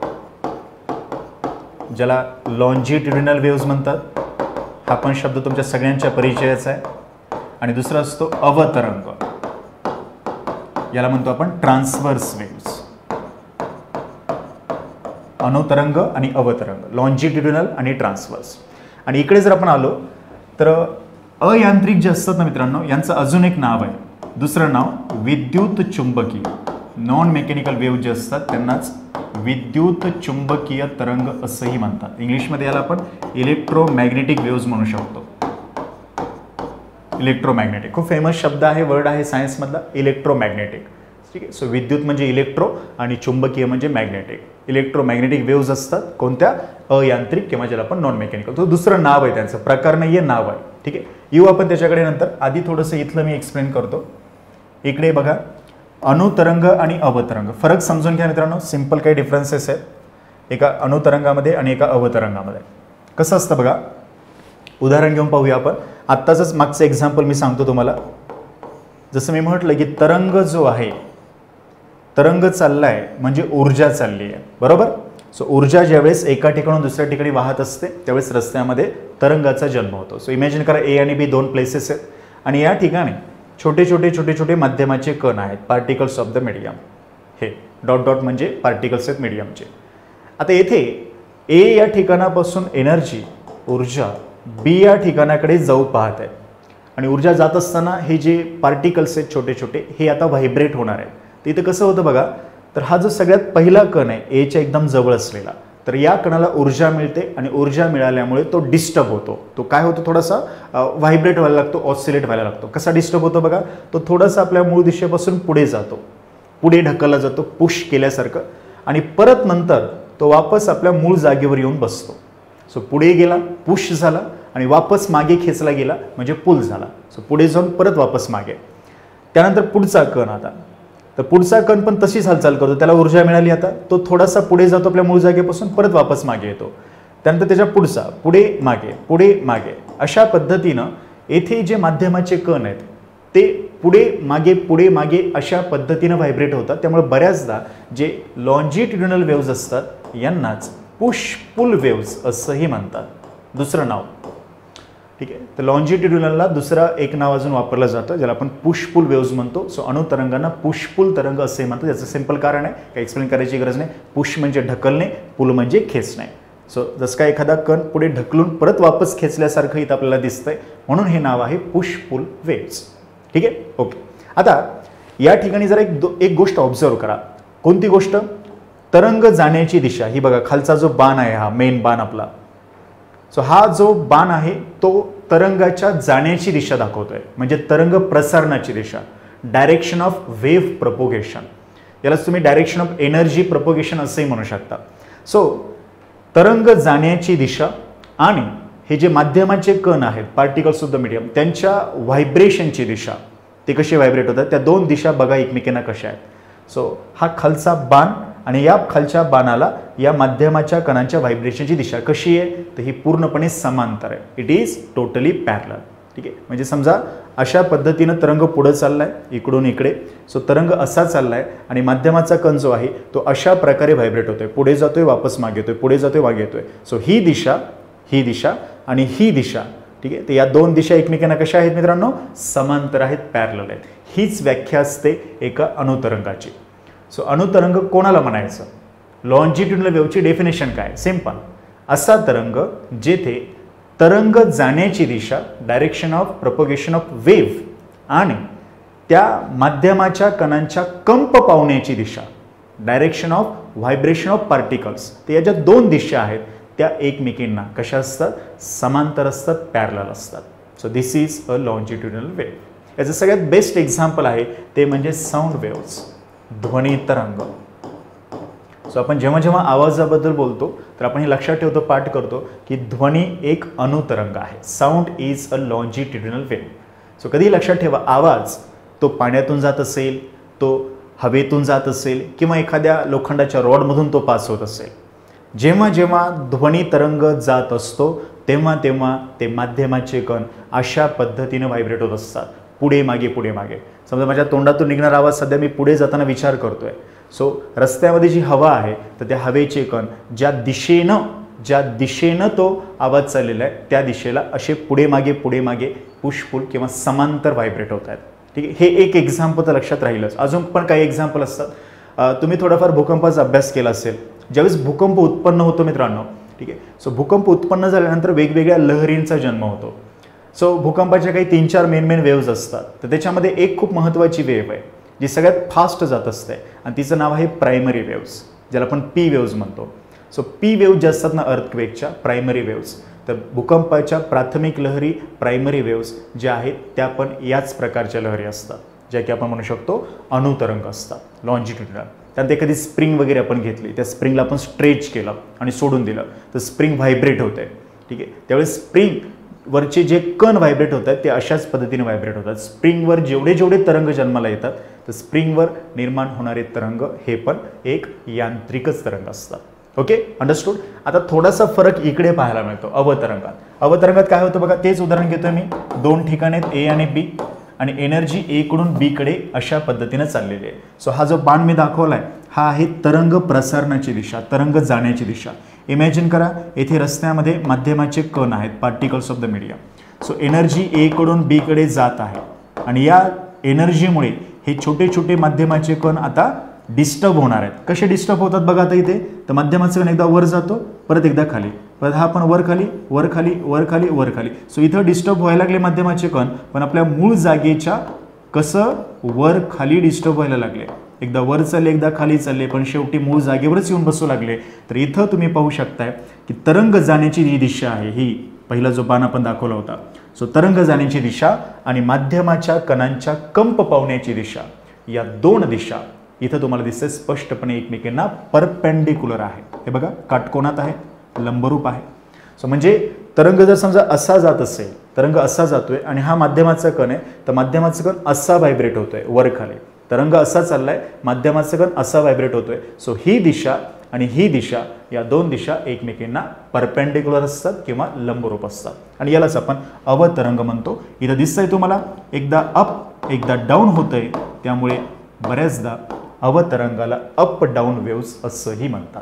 ज्याला लॉन्जिट्युडिनल वेव्ज म्हणतात, हा पण शब्द तुमच्या सगळ्यांच्या परिचयाचा आहे. आणि दुसरा असतो अवतरंग, याला म्हणतो आपण ट्रान्सव्हर्स वेव्ज. अनुतरंग आणि अवतरंग, लॉन्जिट्युडिनल आणि ट्रान्सव्हर्स. आणि इकडे जर आपण आलो तर अयांत्रिक जे असतात ना मित्रांनो, यांचं अजून एक नाव आहे, दुसरं नाव विद्युत चुंबकीय. नॉन मेकॅनिकल वेव्ह जे असतात त्यांनाच विद्युत चुंबकीय तरंग असंही म्हणतात. इंग्लिशमध्ये याला आपण इलेक्ट्रोमॅग्नेटिक वेव्ज म्हणू शकतो. इलेक्ट्रोमॅग्नेटिक खूप फेमस शब्द आहे, वर्ड आहे सायन्समधला, इलेक्ट्रोमॅग्नेटिक. ठीक आहे. सो विद्युत म्हणजे इलेक्ट्रो आणि चुंबकीय म्हणजे मॅग्नेटिक. इलेक्ट्रोमॅग्नेटिक वेव्ज असतात कोणत्या? अयांत्रिक, किंवा ज्याला आपण नॉन मेकॅनिकल. तो दुसरं नाव आहे त्यांचं, प्रकार नाही आहे, नाव आहे. ठीक आहे, येऊ आपण त्याच्याकडे नंतर. आधी थोडंसं इथलं मी एक्सप्लेन करतो. इकडे बघा, अनुतरंग आणि अवतरंग, फरक समजून घ्या मित्रांनो. सिंपल काही डिफरन्सेस आहेत एका अनुतरंगामध्ये आणि एका अवतरंगामध्ये. कसं असतं बघा, उदाहरण घेऊन पाहूया आपण. आत्ताच मागचं एक्झाम्पल मी सांगतो तुम्हाला. जसं मी म्हटलं की तरंग जो आहे, तरंग चाललाय म्हणजे ऊर्जा चालली आहे, बरोबर. सो ऊर्जा ज्यावेळेस एका ठिकाणून दुसऱ्या ठिकाणी वाहत असते त्यावेळेस रस्त्यामध्ये तरंगाचा जन्म होतो. सो इमॅजिन करा, ए आणि बी दोन प्लेसेस आहेत आणि या ठिकाणी छोटे छोटे छोटे छोटे माध्यमाचे कण आहेत, पार्टिकल्स ऑफ द मीडियम. हे डॉट डॉट म्हणजे पार्टिकल्स आहेत मीडियमचे. आता येथे ए या ठिकाणापासून एनर्जी, ऊर्जा बी या ठिकाणाकडे जाऊ पाहत आहे आणि ऊर्जा जात असताना हे जे पार्टिकल्स आहेत छोटे छोटे, हे आता व्हायब्रेट होणार आहे. तर इथं कसं होतं बघा, तर हा जो सगळ्यात पहिला कण आहे एच्या एकदम जवळ असलेला, तर या कणाला ऊर्जा मिळते आणि ऊर्जा मिळाल्यामुळे तो डिस्टर्ब होतो. तो काय होतो, थोडासा व्हायब्रेट व्हायला लागतो, ऑसिलेट व्हायला लागतो. कसा डिस्टर्ब होतो बघा, तो थोडासा आपल्या मूळ दिशेपासून पुढे जातो, पुढे ढकलला जातो, पुश केल्यासारखं, आणि परत नंतर तो वापस आपल्या मूळ जागेवर येऊन बसतो. सो पुढे गेला, पुश झाला, आणि वापस मागे खेचला गेला म्हणजे पुल झाला. सो पुढे जाऊन परत वापस मागे. त्यानंतर पुढचा कण, आता तर पुढचा कण पण तशीच हालचाल करतो, त्याला ऊर्जा मिळाली, आता तो थोडासा पुढे जातो आपल्या मूळ जागेपासून, परत वापस मागे येतो. त्यानंतर त्याच्या पुढचा पुढे मागे, अशा पद्धतीनं येथे जे माध्यमाचे कण आहेत ते पुढे मागे अशा पद्धतीनं व्हायब्रेट होतात. त्यामुळे बऱ्याचदा जे लॉन्जिट्युडिनल वेव्ज असतात यांनाच पुश पुल वेव्स असंही म्हणतात, दुसरं नाव. ठीक आहे, तर लॉन्जिट्युडिनलला दुसरा एक नाव अजून वापरलं जातं ज्याला आपण पुश पुल वेव्स म्हणतो. सो अणुतरंगांना पुश पुल तरंग असे म्हणतात. याचं सिंपल कारण आहे, काही एक्सप्लेन करायची गरज नाही. पुश म्हणजे ढकलणे, पुल म्हणजे खेचणे. सो जसं काय एखादा कण पुढे ढकलून परत वापस खेचल्यासारखं इथं आपल्याला दिसतंय, म्हणून हे नाव आहे पुश पुल वेव्स. ठीक आहे, ओके. आता या ठिकाणी जरा एक गोष्ट ऑब्झर्व करा. कोणती गोष्ट? तरंग जाण्याची दिशा. ही बघा, खालचा जो बाण आहे, हा मेन बाण आपला. सो हा जो बाण आहे तो तरंगाच्या जाण्याची दिशा दाखवतोय, म्हणजे तरंग प्रसारणाची दिशा, डायरेक्शन ऑफ वेव्ह प्रपोगेशन. यालाच तुम्ही डायरेक्शन ऑफ एनर्जी प्रपोगेशन असंही म्हणू शकता. सो तरंग जाण्याची दिशा आणि हे जे माध्यमाचे कण आहेत, पार्टिकल्स ऑफ द मीडियम, त्यांच्या व्हायब्रेशनची दिशा, ते कसे व्हायब्रेट होतात, त्या दोन दिशा बघा एकमेकांना कशा आहेत. सो हा खालचा बाण आणि या खालच्या बाणाला या माध्यमाच्या कणांच्या व्हायब्रेशनची दिशा कशी आहे, तर ही पूर्णपणे समांतर आहे. It is totally parallel. ठीक आहे, म्हणजे समजा अशा पद्धतीनं तरंग पुढे चाललाय इकडून इकडे. सो तरंग असा चाललाय आणि माध्यमाचा कण जो आहे तो अशा प्रकारे व्हायब्रेट होतोय, पुढे जातोय वापस मागे येतोय, पुढे जातोय मागे येतोय. सो ही दिशा आणि ही दिशा. ठीक आहे, तर या दोन दिशा एकमेकांना कशा आहेत मित्रांनो? समांतर आहेत, पॅरलल आहेत. हीच व्याख्या असते एका अणुतरंगाची. सो अणुतरंग कोणाला म्हणायचं? लॉन्जिट्युडिनल वेव्हची डेफिनेशन काय? सिंपल, असा तरंग जेथे तरंग जाण्याची दिशा, direction of propagation of wave, आणि त्या माध्यमाच्या कणांच्या कंप पावण्याची दिशा, direction of vibration of particles, तर या ज्या दोन दिशा आहेत त्या एकमेकींना कशा असतात? समांतर असतात, पॅरलल असतात. So this is a longitudinal wave. याचं सगळ्यात बेस्ट एक्झाम्पल आहे ते म्हणजे साऊंड वेव्स, ध्वनी तरंग. सो आपण जेव्हा जेव्हा आवाजाबद्दल बोलतो तर आपण हे लक्षात ठेवतो, पाठ करतो की ध्वनी एक अणुतरंग आहे. Sound is a longitudinal wave. So कधी लक्षात ठेवा, आवाज तो पाण्यातून जात असेल, तो हवेतून जात असेल, किंवा एखाद्या लोखंडाच्या रॉडमधून तो पास होत असेल. जेव्हा जेव्हा ध्वनी तरंग जात असतो तेव्हा तेव्हा ते माध्यमाचे कण अशा पद्धतीने व्हायब्रेट होत असतात, पुढे मागे पुढे मागे. समजा माझ्या तोंडातून निघणारा आवाज सध्या मी पुढे जाताना विचार करतोय. सो रस्त्यामध्ये जी हवा आहे तर त्या हवेचे कण ज्या दिशेनं तो आवाज चाललेला आहे त्या दिशेला असे पुढे मागे पुशपुल किंवा समांतर व्हायब्रेट होत आहेत. ठीक आहे, हे एक एक्झाम्पल तर लक्षात राहीलच. अजून पण काही एक्झाम्पल असतात. तुम्ही थोडाफार भूकंपाचा अभ्यास केला असेल. ज्यावेळेस भूकंप उत्पन्न होतो मित्रांनो, ठीक आहे, सो भूकंप उत्पन्न झाल्यानंतर वेगवेगळ्या लहरींचा जन्म होतो. सो भूकंपाच्या काही 3-4 मेन वेव्ज असतात. तर त्याच्यामध्ये एक खूप महत्त्वाची वेव्ह आहे जी सगळ्यात फास्ट जात असते आणि तिचं नाव आहे प्रायमरी वेव्स, ज्याला आपण पी वेव्ज म्हणतो. सो पी वेव्ज ज्या असतात ना अर्थक्वेकच्या, प्रायमरी वेव्ज, तर भूकंपाच्या प्राथमिक लहरी प्रायमरी वेव्ज ज्या आहेत त्या पण याच प्रकारच्या लहरी असतात, ज्या की आपण म्हणू शकतो अणुतरंग असतात, लॉन्जिट्युडिनल. त्यानंतर एखादी स्प्रिंग वगैरे आपण घेतली, त्या स्प्रिंगला आपण स्ट्रेच केलं आणि सोडून दिलं तर स्प्रिंग व्हायब्रेट होते. ठीक आहे, त्यावेळेस स्प्रिंगवरचे जे कण व्हायब्रेट होतात ते अशाच पद्धतीने व्हायब्रेट होतात. स्प्रिंगवर जेवढे तरंग जन्माला येतात तर स्प्रिंगवर निर्माण होणारे तरंग हे पण एक यांत्रिकच तरंग असतात. Okay, understood. आता थोडासा फरक इकडे पाहायला मिळतो अवतरंगात. अवतरंगात काय होतं बघा, तेच उदाहरण घेतोय मी. दोन ठिकाणे आहेत, ए आणि बी, आणि एनर्जी ए कडून बी कडे अशा पद्धतीने चाललेली आहे. सो हा जो बाण मी दाखवलाय हा आहे तरंग प्रसारणाची दिशा, तरंग जाण्याची दिशा. इमॅजिन करा, येथे रस्त्यामध्ये माध्यमाचे कण आहेत, particles of the medium. So energy A कडून बी कडे जात आहे आणि या एनर्जीमुळे हे छोटे छोटे माध्यमाचे कण आता डिस्टर्ब होणार आहेत. कसे डिस्टर्ब होतात बघा आता इथे, तर माध्यमाचं कण एकदा वर जातो, परत एकदा खाली, परत हा पण वर खाली वर खाली वर खाली वर खाली. सो इथं डिस्टर्ब व्हायला लागले माध्यमाचे कण, पण आपल्या मूळ जागेच्या कसं वर खाली डिस्टर्ब व्हायला लागले. एकदा वर चालले एकदा खाली चालले, पण शेवटी मूळ जागेवरच येऊन बसू लागले. तर इथं तुम्ही पाहू शकताय की तरंग जाण्याची जी दिशा आहे, ही पहिला जो बाण आपण दाखवला होता. सो तरंग जाण्याची दिशा आणि माध्यमाच्या कणांच्या कंप पावण्याची दिशा, या दोन दिशा इथं तुम्हाला दिसते स्पष्टपणे एकमेकांना परपेंडिक्युलर आहे. हे बघा, काटकोनात आहे, लंबरूप आहे. सो म्हणजे तरंग जर समजा असा जात असेल, तरंग असा जातोय आणि हा माध्यमाचा कण आहे, तर माध्यमाचा कण असा व्हायब्रेट होतोय वर खाली. तरंग असा चाललाय, माध्यमाचा कण असा व्हायब्रेट होतोय. सो ही दिशा आणि ही दिशा, या दोन दिशा एकमेकांना परपेंडिक्युलर असतात किंवा लंबरूप असतात आणि यालाच आपण अवतरंग म्हणतो. इथं दिसतंय तुम्हाला, एकदा अप एकदा डाऊन होतंय, त्यामुळे बऱ्याचदा अवतरंगाला अप डाऊन वेव्स असंही म्हणतात.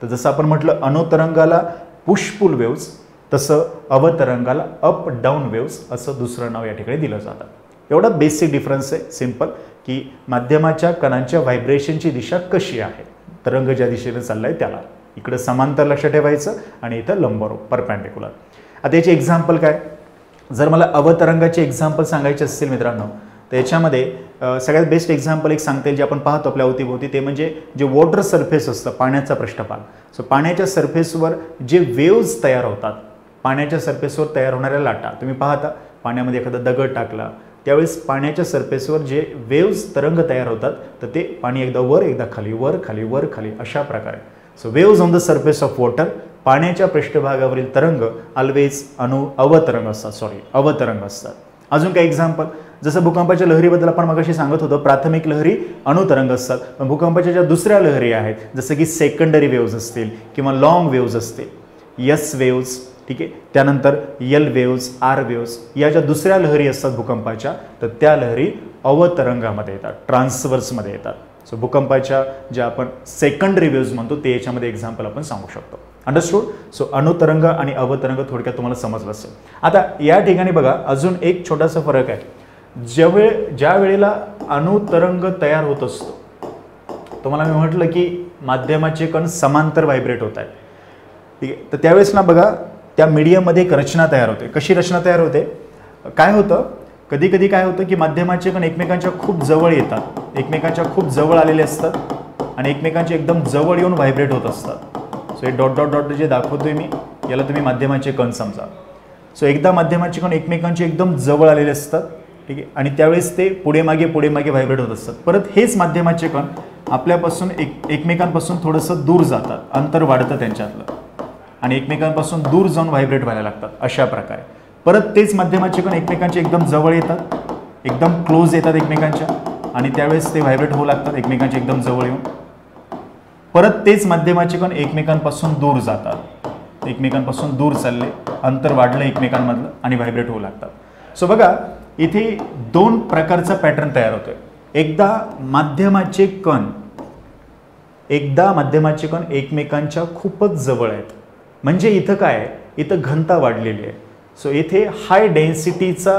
तर जसं आपण म्हटलं अनुतरंगाला पुश पुल वेव्स, तसं अवतरंगाला अप डाऊन वेव्स असं दुसरं नाव या ठिकाणी दिलं जातं. एवढा बेसिक डिफरन्स आहे, सिंपल, की माध्यमाच्या कणांच्या व्हायब्रेशनची दिशा कशी आहे, तरंग ज्या दिशेने चाललाय त्याला. इकडे समांतर लक्ष ठेवायचं आणि इथं लंबरूप परपॅन्डिक्युलर. आता याचे एक्झाम्पल काय, जर मला अवतरंगाचे एक्झाम्पल सांगायचे असतील मित्रांनो, तर याच्यामध्ये सगळ्यात बेस्ट एक्झाम्पल एक सांगता येईल जे आपण पाहतो आपल्या अवतीभोवती, ते म्हणजे जे वॉटर सरफेस असतं, पाण्याचा पृष्ठभाग. सो पाण्याच्या सरफेसवर जे वेव्ज तयार होतात, पाण्याच्या सरफेसवर तयार होणाऱ्या लाटा, तुम्ही पाहता पाण्यामध्ये एखादा दगड टाकला त्यावेळेस पाण्याच्या सरफेसवर जे वेव्ज तरंग तयार होतात, तर ते पाणी एकदा वर एकदा खाली, वर खाली, वर खाली, अशा प्रकारे. So waves on the surface of water, पाण्याच्या पृष्ठभागावरील तरंग ऑलवेज अवतरंग असतात. अजून काही एक्झाम्पल, जसं भूकंपाच्या लहरीबद्दल आपण मगाशी सांगत होतो, प्राथमिक लहरी अणुतरंग असतात, पण भूकंपाच्या ज्या दुसऱ्या लहरी आहेत, जसं की सेकंडरी वेव्ज असतील किंवा लॉंग वेव्ज असतील, यस वेव्ज, ठीक आहे, त्यानंतर यल वेव्ज, आर वेव्ज, या ज्या दुसऱ्या लहरी असतात भूकंपाच्या, तर त्या लहरी अवतरंगामध्ये येतात, ट्रान्सवर्समध्ये येतात. सो भूकंपाच्या ज्या आपण सेकंडरी वेव्ज म्हणतो ते याच्यामध्ये एक्झाम्पल आपण सांगू शकतो. अंडरस्टूड. सो अनुतरंग आणि अवतरंग थोडक्यात तुम्हाला समजलं असेल. आता या ठिकाणी बघा अजून एक छोटासा फरक आहे. ज्या वेळेला अनुतरंग तयार होत असतो, तुम्हाला मी म्हटलं की माध्यमाचे कण समांतर व्हायब्रेट होत आहेत, ठीक आहे, तर त्यावेळेस ना बघा त्या मीडियममध्ये एक रचना तयार होते. कशी रचना तयार होते, काय होतं, कधी कधी काय होतं की माध्यमाचे कण एकमेकांच्या खूप जवळ येतात, एकमेकांच्या खूप जवळ आलेले असतात आणि एकमेकांच्या एकदम जवळ येऊन व्हायब्रेट होत असतात. सो हे डॉट डॉट डॉट जे दाखवतोय मी, याला तुम्ही माध्यमाचे कण समजा. सो एकदा माध्यमाचे कण एकमेकांचे एकदम जवळ आलेले असतात, ठीक आहे, आणि त्यावेळेस ते पुढे मागे व्हायब्रेट होत असतात. परत हेच माध्यमाचे कण आपल्यापासून एकमेकांपासून थोडंसं दूर जातात, अंतर वाढतं त्यांच्यातलं आणि एकमेकांपासून दूर जाऊन व्हायब्रेट व्हायला लागतात. अशा प्रकारे परत तेच माध्यमाचे कण एकमेकांच्या एकदम जवळ येतात, एकदम क्लोज येतात एकमेकांच्या, आणि त्यावेळेस ते व्हायब्रेट होऊ लागतात एकमेकांच्या एकदम जवळ येऊन. परत तेच माध्यमाचे कण एकमेकांपासून दूर जातात, एकमेकांपासून दूर चालले, अंतर वाढलं एकमेकांमधलं आणि व्हायब्रेट होऊ लागतात. सो बघा इथे दोन प्रकारचा पॅटर्न तयार होतोय. एकदा माध्यमाचे कण एकमेकांच्या खूपच जवळ आहेत, म्हणजे इथं काय आहे, इथं घनता वाढलेली आहे. सो इथे हाय डेन्सिटीचा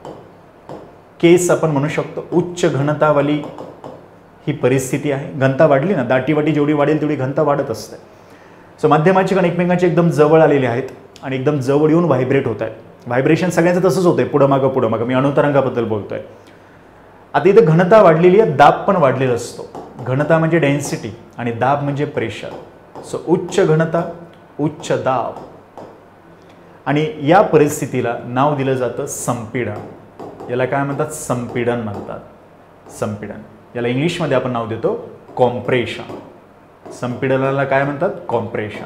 केस आपण म्हणू शकतो, उच्च घनतावाली ही परिस्थिती आहे. घनता वाढली ना, दाटीवाटी जेवढी वाढेल तेवढी घनता वाढत असते. सो माध्यमाचे कण एकमेकांचे एकदम जवळ आलेले आहेत आणि एकदम जवळ येऊन व्हायब्रेट होत आहेत. व्हायब्रेशन सगळ्यांचं तसंच होतंय, पुढं मागं. मी अनुतरंगाबद्दल बोलतोय. आता इथं घनता वाढलेली आहे, दाब पण वाढलेला असतो. घनता म्हणजे डेन्सिटी आणि दाब म्हणजे प्रेशर. सो उच्च घनता, उच्च दाब, आणि या परिस्थितीला नाव दिलं जातं संपीडन. याला काय म्हणतात, संपीडन म्हणतात. संपीडन याला इंग्लिशमध्ये आपण नाव देतो कॉम्प्रेशन. संपीडनाला काय म्हणतात, कॉम्प्रेशन.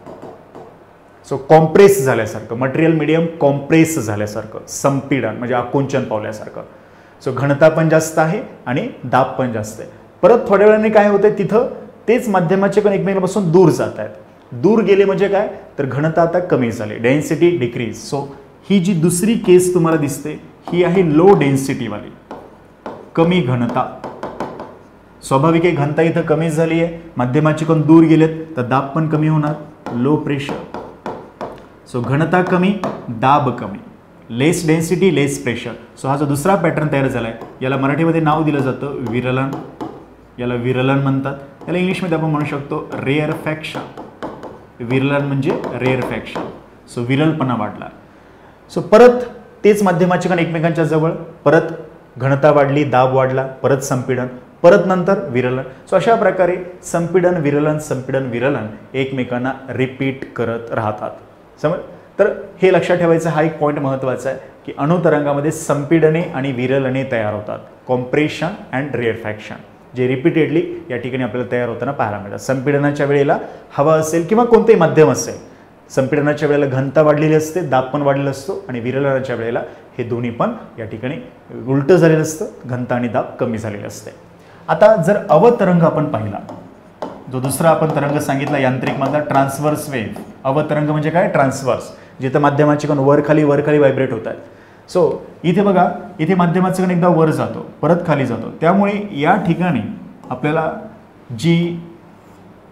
सो कॉम्प्रेस झाल्यासारखं, मटेरियल मीडियम कॉम्प्रेस झाल्यासारखं, संपीडन म्हणजे आकुंचन पावल्यासारखं. सो घनता पण जास्त आहे आणि दाब पण जास्त आहे. परत थोड्या वेळाने काय होतंय, तिथं तेच माध्यमाचे कण एकमेकांपासून दूर जात आहेत. दूर गेले म्हणजे काय, तर घनता आता कमी झाली, डेन्सिटी डिक्रीज. सो ही जी दुसरी केस तुम्हाला दिसते ही आहे लो डेन्सिटीवाली, कमी घनता. स्वाभाविक आहे, घनता इथं कमी झाली आहे, माध्यमाचे कण दूर गेलेत तर दाब पण कमी होणार, लो प्रेशर. सो घनता कमी, दाब कमी, less density less pressure. So हा जो दुसरा पॅटर्न तयार झाला आहे याला मराठीमध्ये नाव दिलं जातं विरलन. याला विरलन म्हणतात. याला इंग्लिशमध्ये आपण म्हणू शकतो रेअरफॅक्शन. विरलन म्हणजे रेअरफॅक्शन. सो विरलपणा वाढला. सो परत तेच माध्यमाचे कण एकमेकांच्या जवळ, परत घनता वाढली, दाब वाढला, परत संपीडन, परत नंतर विरलन. सो अशा प्रकारे संपीडन विरलन एकमेकांना रिपीट करत राहतात. समज. तर हे लक्षात ठेवायचं, हा एक पॉईंट महत्त्वाचा आहे की अणुतरंगामध्ये संपीडने आणि विरलने तयार होतात, कॉम्प्रेशन अँड रेअरफॅक्शन, जे रिपीटेडली या ठिकाणी आपल्याला तयार होताना पाहायला मिळतात. संपीडनाच्या वेळेला हवा असेल किंवा कोणतेही माध्यम असेल, संपीडनाच्या वेळेला घनता वाढलेली असते, दाब पण वाढलेला असतो, आणि विरलनाच्या वेळेला हे दोन्ही पण या ठिकाणी उलटं झालेलं असतं, घनता आणि दाब कमी झालेले असते. आता जर अवतरंग आपण पाहिला, जो दुसरा आपण तरंग सांगितला यांत्रिक मधला ट्रान्सव्हर्स वेव्ह. अवतरंग म्हणजे काय, ट्रान्सव्हर्स, जिथं माध्यमाचे कण वर खाली व्हायब्रेट होत आहेत. सो इथे बघा, इथे माध्यमाचं कण एकदा वर जातो, परत खाली जातो, त्यामुळे या ठिकाणी आपल्याला जी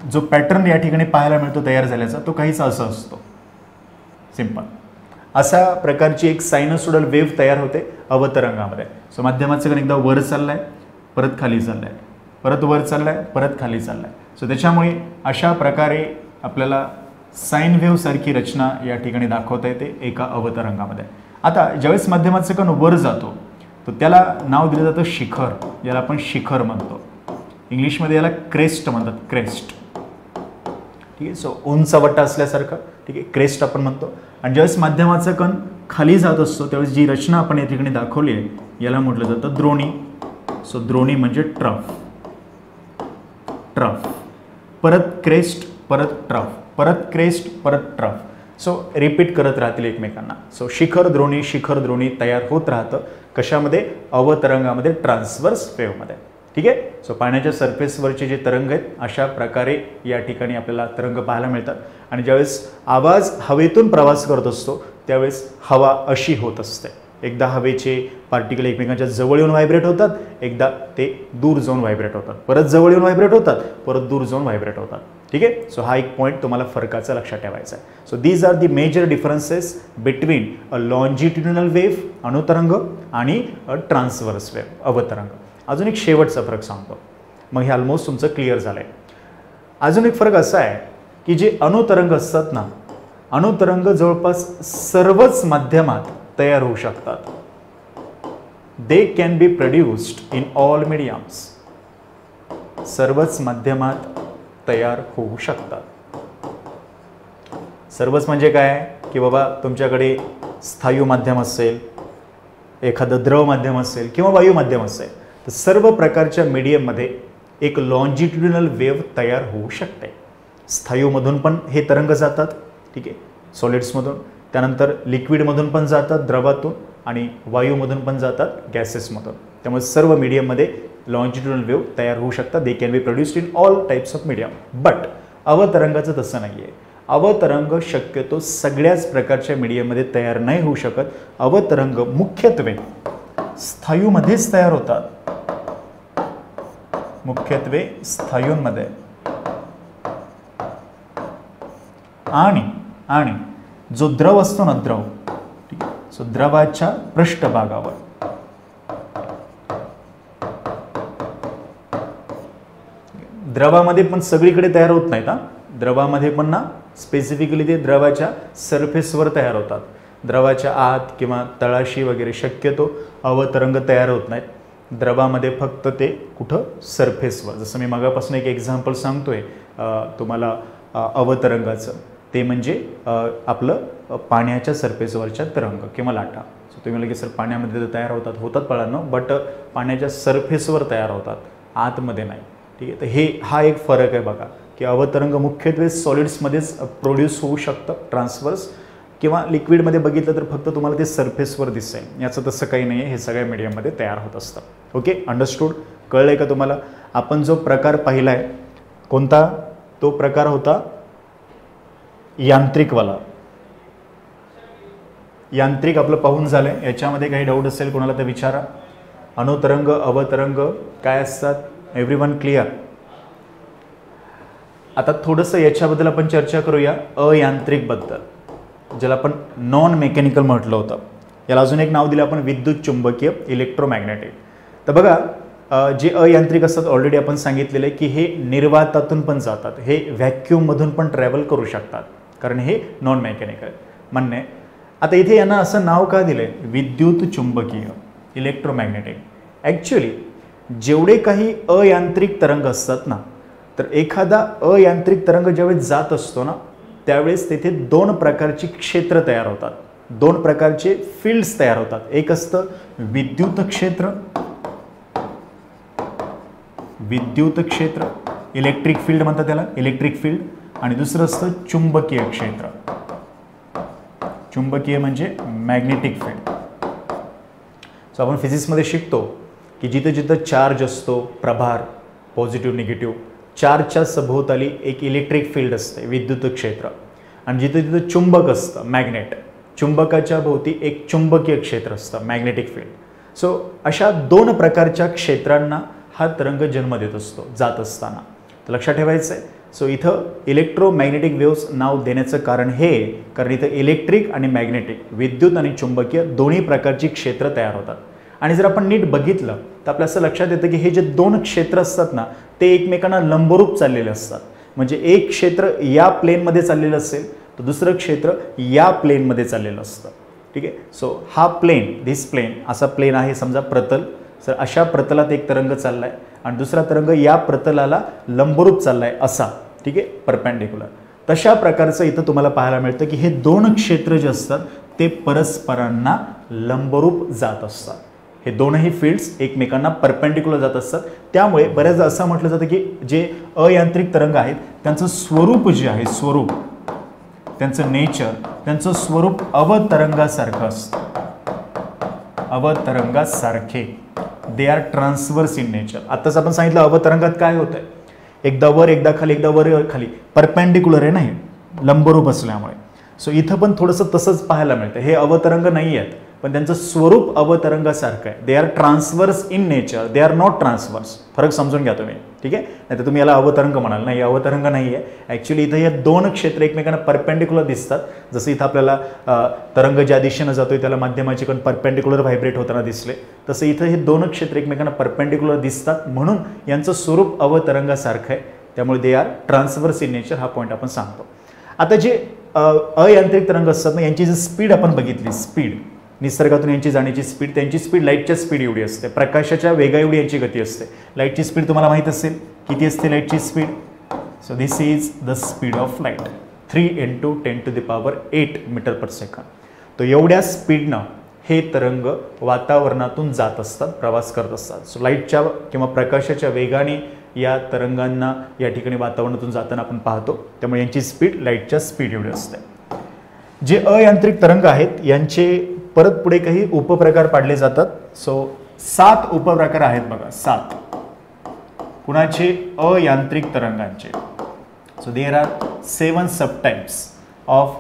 जो पॅटर्न या ठिकाणी पाहायला मिळतो तयार झाल्याचा तो काहीच असा असतो, सिंपल. अशा प्रकारची एक सायनोसॉइडल वेव्ह तयार होते अवतरंगामध्ये. सो माध्यमाचं कण एकदा वर चाललाय, परत खाली चाललाय, परत वर चाललाय, परत खाली चाललाय. सो त्याच्यामुळे अशा प्रकारे आपल्याला साइन वेव्ह सारखी रचना या ठिकाणी दाखवता येते एका अवतरंगामध्ये. आता ज्यावेळेस माध्यमाचं कण वर जातो तो त्याला नाव दिलं जातं शिखर, याला आपण शिखर म्हणतो. इंग्लिशमध्ये याला क्रेस्ट म्हणतात, क्रेस्ट. ठीक आहे. सो उंचवटा असल्यासारखं, ठीक आहे, क्रेस्ट आपण म्हणतो. आणि ज्यावेळेस माध्यमाचा कण खाली जात असतो त्यावेळेस जी रचना आपण या ठिकाणी दाखवली आहे याला म्हटलं जातं द्रोणी. सो द्रोणी म्हणजे ट्रफ, ट्रफ. परत क्रेस्ट, परत ट्रफ, परत क्रेस्ट, परत ट्रफ. सो रिपीट करत राहतील एकमेकांना. सो शिखर द्रोणी तयार होत राहतं कशामध्ये, अवतरंगामध्ये, ट्रान्सवर्स वेव्हमध्ये. ठीक आहे. सो पाण्याच्या सरफेसवरचे जे तरंग आहेत अशा प्रकारे या ठिकाणी आपल्याला तरंग पाहायला मिळतात. आणि ज्यावेळेस आवाज हवेतून प्रवास करत असतो त्यावेळेस हवा अशी होत असते. एकदा हवेचे पार्टिकल एकमेकांच्या जवळ येऊन व्हायब्रेट होतात, एकदा ते दूर जाऊन व्हायब्रेट होतात, परत जवळ येऊन व्हायब्रेट होतात, परत दूर जाऊन व्हायब्रेट होतात. ठीक आहे. सो हा एक पॉईंट तुम्हाला फरकाचा लक्षात ठेवायचा आहे. So these are the major differences between a longitudinal wave अनुतरंग आणि अ ट्रान्सवर्स वेव्ह अवतरंग. अजून एक शेवटचा फरक सांगतो, मग हे ऑलमोस्ट तुमचं क्लिअर झालं आहे. अजून एक फरक असा आहे की जे अनुतरंग असतात ना, अनुतरंग जवळपास सर्वच माध्यमात तयार होऊ शकतात. They can be produced in all mediums. सर्वच माध्यमात तयार होऊ शकतात. सर्वच म्हणजे काय की बाबा तुमच्याकडे स्थायू माध्यम असेल, एखादं द्रव माध्यम असेल किंवा वायू माध्यम असेल तर सर्व प्रकारच्या मीडियममध्ये एक लॉन्जिट्युडिनल वेव्ह तयार होऊ शकते. स्थायूमधून पण हे तरंग जातात, ठीक आहे, सॉलिड्समधून, त्यानंतर लिक्विडमधून पण जातात द्रवातून, आणि वायूमधून पण जातात गॅसेसमधून. त्यामुळे सर्व मीडियममध्ये लॉन्जिट्युडिनल वेव्ह तयार होऊ शकतात. They can be produced in all types of medium. But अवतरंगाचं तसं नाही आहे. अवतरंग शक्यतो सगळ्याच प्रकारच्या मीडियममध्ये तयार नाही होऊ शकत. अवतरंग मुख्यत्वे स्थायूमध्येच तयार होतात, मुख्यत्वे स्थायूंमध्ये. आणि जो द्रव असतो ना, द्रव, ठीक आहे, सो द्रवाच्या पृष्ठभागावर द्रवामध्ये पण सगळीकडे तयार होत नाहीत. द्रवामध्ये पण ना स्पेसिफिकली ते द्रवाच्या सरफेसवर तयार होतात. द्रवाच्या आत किंवा तळाशी वगैरे शक्यतो अवतरंग तयार होत नाहीत. द्रवामध्ये फक्त ते कुठं, सरफेसवर. जसं मी मगापासून एक एक्झाम्पल सांगतोय तुम्हाला अवतरंगाचं, ते म्हणजे आपलं पाण्याच्या सरफेसवरच्या तरंग किंवा लाटा. सो तुम्ही लगेच सर पाण्यामध्ये तयार होतात बाळांनो, बट पाण्याच्या सरफेसवर तयार होतात, आतमध्ये नाही. ठीक आहे. तर हा एक फरक आहे बघा की अवतरंग मुख्यत्वे सॉलिड्समध्येच प्रोड्यूस होऊ शकतं, ट्रान्सवर्स, किंवा लिक्विडमध्ये बघितलं तर फक्त तुम्हाला ते सरफेसवर दिसेल. याचं तसं काही नाही आहे, हे सगळ्या मीडियममध्ये तयार होत असतं. ओके, अंडरस्टूड, कळलं आहे का तुम्हाला? आपण जो प्रकार पाहिला आहे कोणता, तो प्रकार होता यांत्रिकवाला. यांत्रिक आपलं पाहून झालंय. याच्यामध्ये काही डाऊट असेल कोणाला तर विचारा. अनुतरंग, अवतरंग काय असतात, एव्हरीवन क्लिअर? आता थोडंसं याच्याबद्दल आपण चर्चा करूया, अयांत्रिक बद्दल, ज्याला आपण नॉन मेकॅनिकल म्हटलं होतं. याला अजून एक नाव दिलं आपण, विद्युत चुंबकीय, इलेक्ट्रोमॅग्नेटिक. तर बघा, जे अयांत्रिक असतात ऑलरेडी आपण सांगितलेलं आहे की हे निर्वातातून पण जातात, हे व्हॅक्यूममधून पण ट्रॅव्हल करू शकतात, कारण हे नॉन मेकॅनिकल म्हणणे. आता इथे यांना असं नाव का दिलं आहे, विद्युत चुंबकीय, इलेक्ट्रोमॅग्नेटिक? ॲक्च्युली जेवढे काही अयांत्रिक तरंग असतात ना, तर एखादा अयांत्रिक तरंग ज्यावेळेस जात असतो ना त्यावेळेस तेथे दोन प्रकारची क्षेत्र तयार होतात, दोन प्रकारचे फील्ड्स तयार होतात. एक असतं विद्युत क्षेत्र, विद्युत क्षेत्र, इलेक्ट्रिक फील्ड म्हणतात त्याला, इलेक्ट्रिक फील्ड. आणि दुसरं असतं चुंबकीय क्षेत्र. चुंबकीय म्हणजे मॅग्नेटिक फील्ड. सो आपण फिजिक्समध्ये शिकतो की जिथं जिथं चार्ज असतो, प्रभार, पॉझिटिव्ह निगेटिव्ह, चार्जच्या सभोवताली एक इलेक्ट्रिक फील्ड असते, विद्युत क्षेत्र. आणि जिथं जिथं चुंबक असतं, मॅग्नेट, चुंबकाच्या भोवती एक चुंबकीय क्षेत्र असतं, मॅग्नेटिक फील्ड. सो अशा दोन प्रकारच्या क्षेत्रांना हा तरंग जन्म देत असतो जात असताना. तर लक्षात ठेवायचं आहे, सो इथं इलेक्ट्रोमॅग्नेटिक वेव्स नाव देण्याचं कारण हे, कारण इथं इलेक्ट्रिक आणि मॅग्नेटिक, विद्युत आणि चुंबकीय दोन्ही प्रकारची क्षेत्र तयार होतात. आणि जर आपण नीट बघितलं तर आपल्या असं लक्षात येतं की हे जे दोन क्षेत्र असतात ना ते एकमेकांना लंबरूप चाललेले असतात. म्हणजे एक क्षेत्र या प्लेनमध्ये चाललेलं असेल तर दुसरं क्षेत्र या प्लेनमध्ये चाललेलं असतं. ठीक आहे. सो हा प्लेन, दिस प्लेन, असा प्लेन आहे समजा प्रतल. सर अशा प्रतलात एक तरंग चाललाय आणि दुसरा तरंग या प्रतलाला लंबरूप चाललाय असा. ठीक आहे, परपेंडिक्युलर. तशा प्रकारचं इथं तुम्हाला पाहायला मिळतं की हे दोन क्षेत्र जे असतात ते परस्परांना लंबरूप जात असतात. हे दोनही फील्ड्स एकमेकांना परपेंडिक्युलर जात असतात. त्यामुळे बऱ्याचदा असं म्हटलं जातं की जे अयांत्रिक तरंग आहेत त्यांचं स्वरूप जे आहे, स्वरूप, त्यांचं नेचर, त्यांचं स्वरूप अवतरंगासारखं असतं. अवतरंगासारखे, they are transverse in nature. आताच आपण सांगितलं अवतरंगात काय होतंय, एकदा वर एकदा खाली, एकदा वर खाली, परपेंडिक्युलर आहे ना, हे लंबरूप असल्यामुळे. सो इथं पण थोडंसं तसंच पाहायला मिळतं. हे अवतरंग नाही आहेत पण त्यांचं स्वरूप अवतरंगासारखं आहे. They are transverse in nature, they are not transverse. फरक समजून घ्या तुम्ही. ठीक आहे, नाही तर तुम्ही याला अवतरंग म्हणाल. नाही, अवतरंग नाही आहे. ॲक्च्युली इथं या दोन क्षेत्र एकमेकांना परपेंडिक्युलर दिसतात. जसं इथं आपल्याला तरंग ज्या दिशेनं जातोय त्याला माध्यमाचे कण परपेंडिक्युलर व्हायब्रेट होताना दिसले, तसं इथं हे दोन क्षेत्र एकमेकांना परपेंडिक्युलर दिसतात म्हणून यांचं स्वरूप अवतरंगासारखं आहे. त्यामुळे they are transverse in nature, हा पॉईंट आपण सांगतो. आता जे अयांत्रिक तरंग असतात ना यांची जी स्पीड आपण बघितली, स्पीड निसर्गातून यांची जाण्याची स्पीड, त्यांची स्पीड लाईटच्या स्पीड एवढी असते. प्रकाशाच्या वेगा एवढी यांची गती असते. लाईटची स्पीड तुम्हाला माहीत असेल किती असते लाईटची speed. So this is the speed of light, 3 × 10⁸ metre per second. तो एवढ्या स्पीडनं हे तरंग वातावरणातून जात असतात, प्रवास करत असतात. सो लाईटच्या किंवा प्रकाशाच्या वेगाने या तरंगांना या ठिकाणी वातावरणातून जाताना आपण पाहतो. त्यामुळे यांची स्पीड लाईटच्या स्पीड एवढी असते. जे अयांत्रिक तरंग आहेत यांचे परत पुढे काही उपप्रकार पाडले जातात. सो 7 उपप्रकार आहेत बघा, 7 कुणाचे, अयांत्रिक तरंगांचे. So there are 7 subtypes of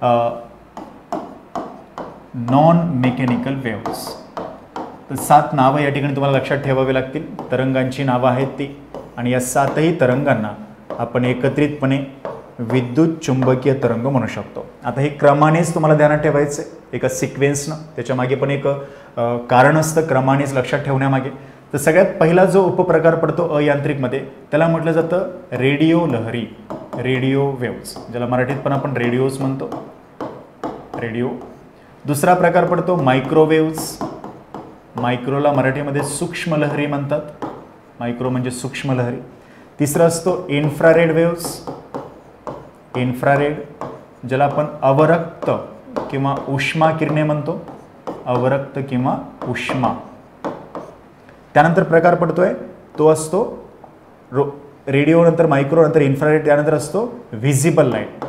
non mechanical waves. तर 7 नावं या ठिकाणी तुम्हाला लक्षात ठेवावी लागतील. तरंगांची नावं आहेत ती, आणि या 7ही तरंगांना आपण एकत्रितपणे विद्युत चुंबकीय तरंग म्हणू शकतो. आता हे क्रमानेच तुम्हाला ध्यानात ठेवायचं आहे, एका सिक्वेन्सनं. त्याच्या मागे पण एक कारण असतं क्रमानेच लक्षात ठेवण्यामागे. तर सगळ्यात पहिला जो उपप्रकार पडतो अयांत्रिकमध्ये त्याला म्हटलं जातं रेडिओ लहरी, रेडिओ वेव्स, ज्याला मराठीत पण आपण रेडिओज म्हणतो, रेडिओ. दुसरा प्रकार पडतो मायक्रोवेव्स, मायक्रोला मराठीमध्ये सूक्ष्म लहरी म्हणतात, मायक्रो म्हणजे सूक्ष्म लहरी. तिसरा असतो इन्फ्रारेड वेव्स, इन्फ्रारेड, ज्याला आपण अवरक्त किंवा उष्मा किरणे म्हणतो, अवरक्त किंवा उष्मा. त्यानंतर प्रकार पडतोय तो असतो रेडिओ नंतर मायक्रो नंतर इन्फ्रारेड, त्यानंतर असतो व्हिजिबल लाईट,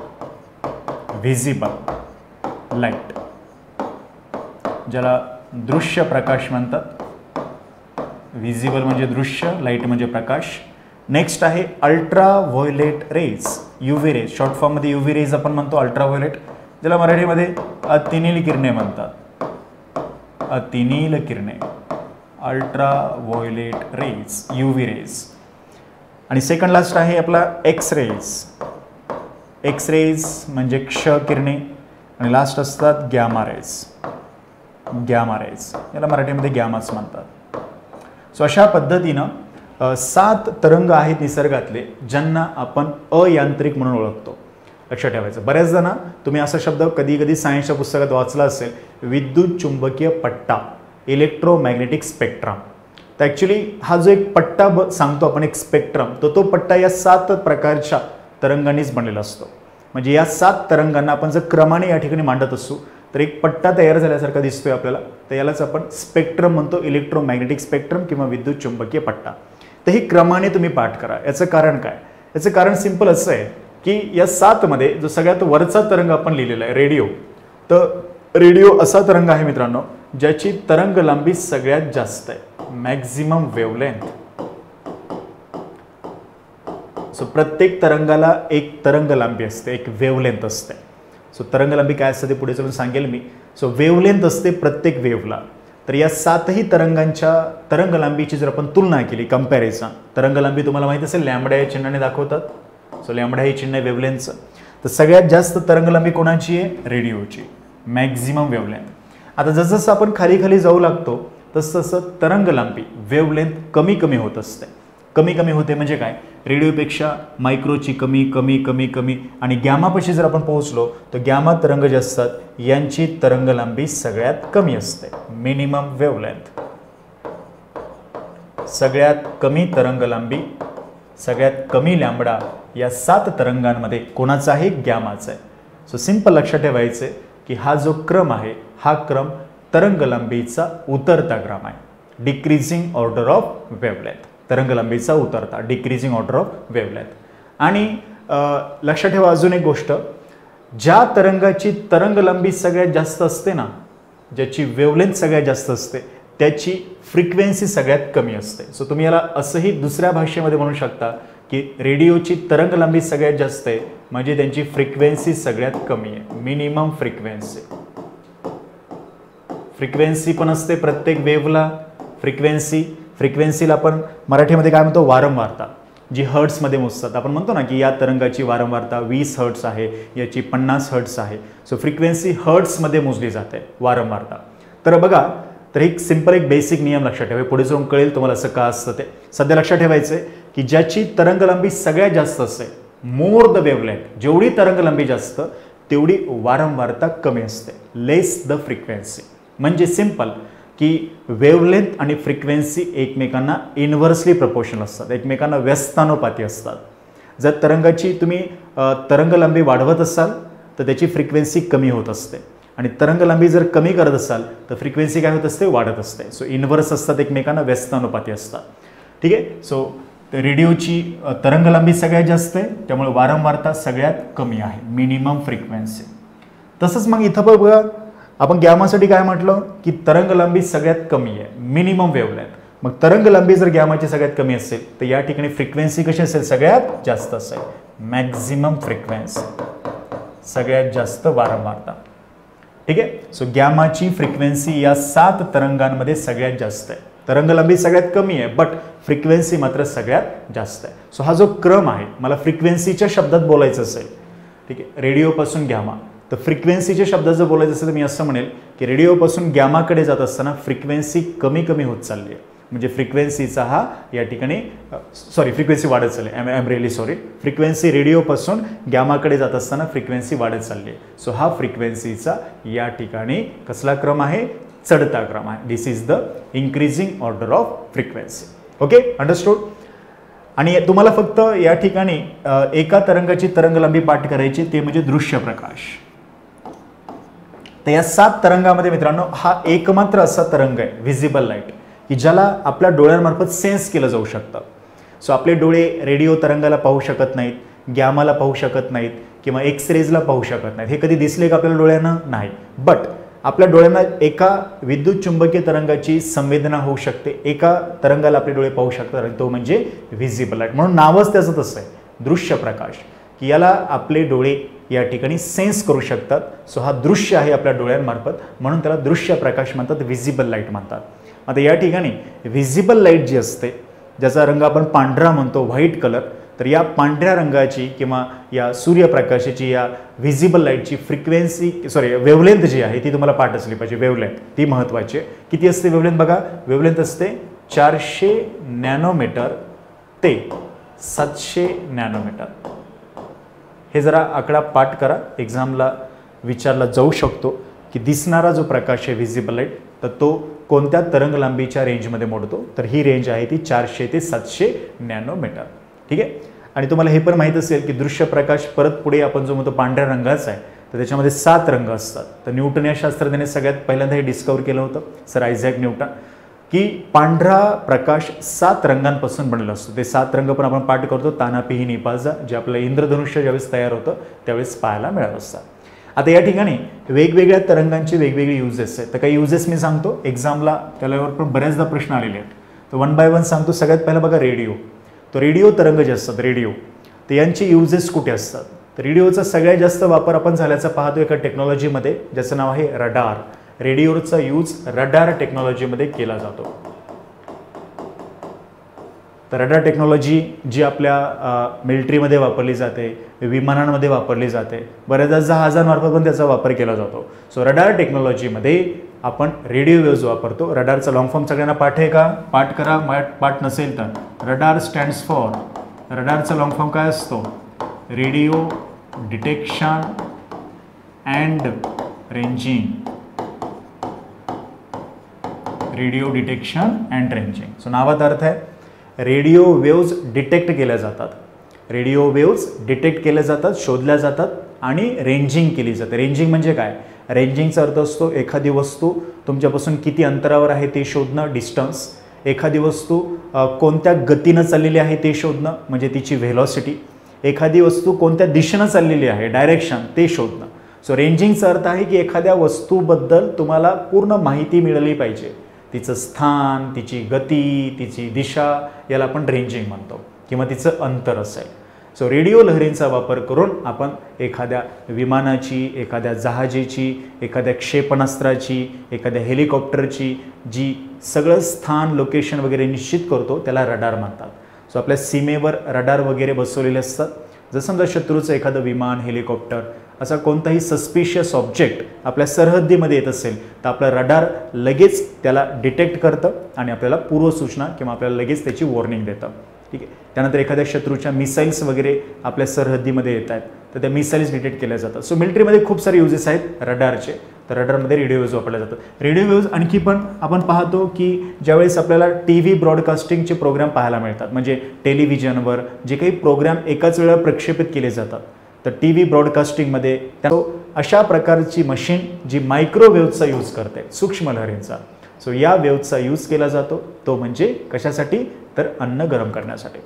व्हिजिबल लाईट, ज्याला दृश्य प्रकाश म्हणतात. व्हिजिबल म्हणजे दृश्य, लाईट म्हणजे प्रकाश. नेक्स्ट आहे ultraviolet rays, UV rays, short फॉर्ममध्ये UV रेज आपण म्हणतो, अल्ट्रा व्हायोलेट, ज्याला मराठीमध्ये अतिनील किरणे म्हणतात, अतिनील किरणे, ultraviolet rays, UV rays. आणि सेकंड लास्ट आहे आपला एक्स रेज, एक्स रेज म्हणजे क्ष किरणे. आणि लास्ट असतात गॅमा रेज, गॅमा रेज, याला मराठीमध्ये गॅमाच म्हणतात. सो अशा पद्धतीनं 7 तरंग आहेत निसर्गातले ज्यांना आपण अयांत्रिक म्हणून ओळखतो. लक्षात ठेवायचं. बऱ्याच जण तुम्ही असा शब्द कधी कधी सायन्सच्या पुस्तकात वाचला असेल, विद्युत चुंबकीय पट्टा, इलेक्ट्रोमॅग्नेटिक स्पेक्ट्रम. तर ॲक्च्युली हा जो एक पट्टा सांगतो आपण, एक स्पेक्ट्रम, तो पट्टा या 7 प्रकारच्या तरंगांनीच बनलेला असतो. म्हणजे या 7 तरंगांना आपण जर क्रमाने या ठिकाणी मांडत असू तर एक पट्टा तयार झाल्यासारखा दिसतोय आपल्याला. तर यालाच आपण स्पेक्ट्रम म्हणतो, इलेक्ट्रोमॅग्नेटिक स्पेक्ट्रम किंवा विद्युत चुंबकीय पट्टा. तर हे क्रमाने तुम्ही पाठ करा. याचं कारण काय? याचं कारण सिंपल असं आहे की या 7 मध्ये जो सगळ्यात वरचा तरंग आपण लिहिलेला आहे रेडिओ, तर रेडिओ असा तरंग आहे मित्रांनो ज्याची तरंग लांबी सगळ्यात जास्त आहे, मॅक्झिमम वेव्हलेंथ. सो प्रत्येक तरंगाला एक तरंग लांबी असते, एक वेव्हलेंथ असते. सो तरंग लांबी काय असते ते पुढे चलून सांगेल मी. सो वेव्हलेंथ असते प्रत्येक वेव्हला. तर या 7ही तरंगांच्या तरंग लांबीची जर आपण तुलना केली, कंपॅरिझन, तरंग लांबी तुम्हाला माहिती असेल लॅम्बडा या चिन्हाने दाखवतात. सो लॅम्बडा हे चिन्ह आहे वेव्हलेंथचं. तर सगळ्यात जास्त तरंगलांबी कोणाची आहे? रेडिओची, मॅक्झिमम वेव्हलेंथ. आता जसं आपण खाली खाली जाऊ लागतो तसं तरंगलांबी वेव्हलेंथ कमी कमी होत असते. कमी कमी होते म्हणजे काय? रेडिओपेक्षा मायक्रोची कमी कमी कमी कमी आणि गॅमापाशी जर आपण पोहोचलो तर गॅमा तरंग जे असतात यांची तरंगलांबी सगळ्यात कमी असते. मिनिमम वेव्हलेंथ, सगळ्यात कमी तरंगलांबी, सगळ्यात कमी लॅम्बडा या 7 तरंगांमध्ये कोणाचा आहे? गॅमाचा आहे. सो सिंपल लक्षात ठेवायचे की हा जो क्रम आहे हा क्रम तरंगलांबीचा उतरता क्रम आहे. डिक्रीजिंग ऑर्डर ऑफ वेव्हलेंथ, तरंगलांबीचा उतरता, डिक्रीजिंग ऑर्डर ऑफ वेव्हलेंथ. आणि लक्षात ठेवा अजून एक गोष्ट, ज्या तरंगाची तरंगलांबी सगळ्यात जास्त असते ना, ज्याची वेव्हलेंथ सगळ्यात जास्त असते त्याची फ्रिक्वेन्सी सगळ्यात कमी असते. सो तुम्ही याला असंही दुसऱ्या भाषेमध्ये म्हणू शकता की रेडिओची तरंगलांबी सगळ्यात जास्त आहे म्हणजे त्यांची फ्रिक्वेन्सी सगळ्यात कमी आहे. मिनिमम फ्रिक्वेन्सी, फ्रिक्वेन्सी पण असते प्रत्येक वेव्हला. फ्रिक्वेन्सीला आपण मराठीमध्ये काय म्हणतो? वारंवारता, जी हर्ट्समध्ये मोजतात. आपण म्हणतो ना की या तरंगाची वारंवारता 20 हर्ट्स आहे, याची 50 हर्ट्स आहे. सो फ्रिक्वेन्सी हर्ट्समध्ये मोजली जाते, वारंवारता. तर बघा, तर एक सिंपल एक बेसिक नियम लक्षात ठेवा, पुढे जाऊन कळेल तुम्हाला असं का असतं ते. सध्या लक्षात ठेवायचं की ज्याची तरंगलांबी सगळ्यात जास्त असते, मोर द वेव्हलेंथ, जेवढी तरंगलांबी जास्त तेवढी वारंवारता कमी असते. Less the frequency. म्हणजे सिंपल की वेव्हलेंथ आणि फ्रिक्वेन्सी एकमेकांना इन्व्हर्सली प्रपोर्शनल असतात, एकमेकांना व्यस्तानुपाती असतात. जर तरंगाची तुम्ही तरंगलांबी वाढवत असाल तर त्याची फ्रिक्वेन्सी कमी होत असते आणि तरंगलांबी जर कमी करत असाल तर फ्रिक्वेन्सी काय होत असते? वाढत असते. सो इन्व्हर्स असतात, एकमेकांना व्यस्तानुपाती असतात. ठीक आहे. सो रेडिओची तरंगलांबी सगळ्यात जास्त आहे त्यामुळे वारंवारता सगळ्यात कमी आहे, मिनिमम फ्रिक्वेन्सी. तसंच मग इथं बघा, आपण गॅमासाठी काय म्हटलं की तरंगलांबी सगळ्यात कमी आहे, मिनिमम वेव्हलेंथ. मग तरंगलांबी जर गॅमाची सगळ्यात कमी असेल तर या ठिकाणी फ्रिक्वेन्सी कशी असेल? सगळ्यात जास्त असेल, मॅक्झिमम फ्रिक्वेन्सी, सगळ्यात जास्त वारंवारता. ठीक आहे. सो गॅमाची फ्रिक्वेन्सी या 7 तरंगांमध्ये सगळ्यात जास्त आहे. तरंगलांबी सगळ्यात कमी आहे बट फ्रिक्वेन्सी मात्र सगळ्यात जास्त आहे. सो हा जो क्रम आहे, मला फ्रिक्वेन्सीच्या शब्दात बोलायचं असेल, ठीक आहे, रेडिओपासून गॅमा, तर फ्रिक्वेन्सीच्या शब्दात जर बोलायचं असेल तर मी असं म्हणेल की रेडिओपासून गॅमाकडे जात असताना फ्रिक्वेन्सी कमी कमी होत चालली आहे. म्हणजे फ्रिक्वेन्सीचा हा या ठिकाणी फ्रिक्वेन्सी वाढत चालली आहे. I am really sorry. Frequency रेडिओपासून गॅमाकडे जात असताना फ्रिक्वेन्सी वाढत चालली आहे. सो हा फ्रिक्वेन्सीचा या ठिकाणी कसला क्रम आहे? चढता क्रम आहे. This is the increasing order of frequency. Okay, understood. आणि तुम्हाला फक्त या ठिकाणी एका तरंगाची तरंगलांबी पाठ करायची, ते म्हणजे दृश्य प्रकाश. तर या 7 तरंगामध्ये मित्रांनो हा एकमात्र असा तरंग आहे, व्हिजिबल लाईट, की ज्याला आपल्या डोळ्यांमार्फत सेन्स केलं जाऊ शकतं. सो आपले डोळे रेडिओ तरंगाला पाहू शकत नाहीत, गॅमाला पाहू शकत नाहीत किंवा एक्सरेजला पाहू शकत नाहीत. हे कधी दिसले का आपल्याला डोळ्यांना? नाही. बट आपल्या डोळ्यांना एका विद्युत चुंबकीय तरंगाची संवेदना होऊ शकते, एका तरंगाला आपले डोळे पाहू शकतात आणि तो म्हणजे व्हिजिबल लाईट. म्हणून नावच त्याचं तसं आहे, दृश्य प्रकाश, की याला आपले डोळे या ठिकाणी सेन्स करू शकतात. सो हा दृश्य आहे आपल्या डोळ्यांमार्फत, म्हणून त्याला दृश्य प्रकाश म्हणतात, व्हिजिबल लाईट म्हणतात. आता या ठिकाणी व्हिजिबल लाईट जी असते, ज्याचा रंग आपण पांढरा म्हणतो, व्हाईट कलर, तर या पांढऱ्या रंगाची किंवा या सूर्यप्रकाशाची, या व्हिजिबल लाईटची वेव्हलेंथ जी आहे ती तुम्हाला पाठ असली पाहिजे. वेव्हलेंथ ती महत्त्वाची आहे. किती असते वेव्हलेंथ? बघा, वेव्हलेंथ असते 400 नॅनोमीटर ते 700 नॅनोमीटर. हे जरा आकडा पाठ करा, एक्झामला विचारला जाऊ शकतो की दिसणारा जो प्रकाश आहे व्हिजिबल लाईट, तर तो कोणत्या तरंगलांबीच्या रेंजमध्ये मोडतो? तर ही रेंज आहे ती 400 ते 700 नॅनोमीटर. ठीक आहे. आणि तुम्हाला हे पण माहीत असेल की दृश्य प्रकाश परत पुढे आपण जो म्हणतो पांढऱ्या रंगाचा आहे, तर त्याच्यामध्ये 7 रंग असतात. तर न्यूटन या शास्त्रज्ञाने सगळ्यात पहिल्यांदा हे डिस्कवर केलं होतं, सर आयझॅक न्यूटन, की पांढरा प्रकाश 7 रंगांपासून बनलेला असतो. ते 7 रंग पण आपण पाठ करतो, ताना पिही निपाजा, जे आपलं इंद्रधनुष्य ज्यावेळेस तयार होतं त्यावेळेस पाहायला मिळत असतात. आता या ठिकाणी वेगवेगळ्या तरंगांचे वेगवेगळे युजेस आहेत. तर काही युजेस मी सांगतो, एक्झामला त्याच्यावर पण बऱ्याचदा प्रश्न आलेले आहेत. तर 1 बाय 1 सांगतो. सगळ्यात पहिला बघा रेडिओ. तर रेडिओ तरंग जे असतात, रेडिओ, तर यांचे युजेस कुठे असतात? तर रेडिओचा सगळ्यात जास्त वापर आपण झाल्याचा पाहतो एका टेक्नॉलॉजीमध्ये, ज्याचं नाव आहे रडार. रेडिओचा यूज रडार टेक्नॉलॉजीमध्ये केला जातो. तर रडार टेक्नॉलॉजी जी आपल्या मिलिटरीमध्ये वापरली जाते, विमानांमध्ये वापरली जाते, बऱ्याचदा जहाजांमार्फत पण त्याचा वापर केला जातो. सो रडार टेक्नॉलॉजीमध्ये आपण रेडिओ वेव्ज वापरतो. रडारचा लॉंग फॉर्म सगळ्यांना पाठ आहे का? पाठ करा. पाठ नसेल तर रडार स्टँड्स फॉर, रडारचा लॉंग फॉर्म काय असतो? Radio detection and ranging. Radio detection and ranging. So नावात अर्थ आहे रेडिओ वेव्ज डिटेक्ट केल्या जातात. रेडिओ वेव्ज डिटेक्ट केल्या जातात, शोधल्या जातात आणि रेंजिंग केली जाते. रेंजिंग म्हणजे काय? रेंजिंगचा अर्थ असतो एखादी वस्तू तुमच्यापासून किती अंतरावर आहे ते शोधणं, डिस्टन्स. एखादी वस्तू कोणत्या गतीनं चाललेली आहे ते शोधणं, म्हणजे तिची व्हेलॉसिटी. एखादी वस्तू कोणत्या दिशेनं चाललेली आहे, डायरेक्शन, ते शोधणं. सो रेंजिंगचा अर्थ आहे की एखाद्या वस्तूबद्दल तुम्हाला पूर्ण माहिती मिळाली पाहिजे. तिचं स्थान, तिची गती, तिची दिशा, याला आपण रेंजिंग म्हणतो, किंवा तिचं अंतर असेल. सो रेडिओ लहरींचा वापर करून आपण एखाद्या विमानाची, एखाद्या जहाजेची, एखाद्या क्षेपणास्त्राची, एखाद्या हेलिकॉप्टरची जी सगळं स्थान, लोकेशन वगैरे निश्चित करतो त्याला रडार म्हणतात. सो आपल्या सीमेवर रडार वगैरे बसवलेले असतात. जर समजा शत्रूचं एखादं विमान, हेलिकॉप्टर, असा कोणताही सस्पिशियस ऑब्जेक्ट आपल्या सरहद्दीमध्ये येत असेल तर आपलं रडार लगेच त्याला डिटेक्ट करतं आणि आपल्याला पूर्वसूचना किंवा आपल्याला लगेच त्याची वॉर्निंग देतं. ठीक आहे. त्यानंतर एखाद्या शत्रूच्या मिसाईल्स वगैरे आपल्या सरहद्दीमध्ये येत आहेत तर त्या मिसाईल्स डिटेक्ट केल्या जातात. सो मिलिटरीमध्ये खूप सारे युजेस आहेत रडारचे. तर रडारमध्ये रेडिओ वेव्ज वापरले जातात. रेडिओ वेव्ज आणखी पण आपण पाहतो की ज्यावेळेस आपल्याला TV ब्रॉडकास्टिंगचे प्रोग्राम पाहायला मिळतात, म्हणजे टेलिव्हिजनवर जे काही प्रोग्राम एकाच वेळेला प्रक्षेपित केले जातात, तर TV ब्रॉडकास्टिंगमध्ये अशा प्रकारची मशीन जी मायक्रोवेव्हचा यूज करते, सूक्ष्म लहरींचा. सो या वेव्हचा यूज केला जातो. तो म्हणजे कशासाठी? तर अन्न गरम करण्यासाठी.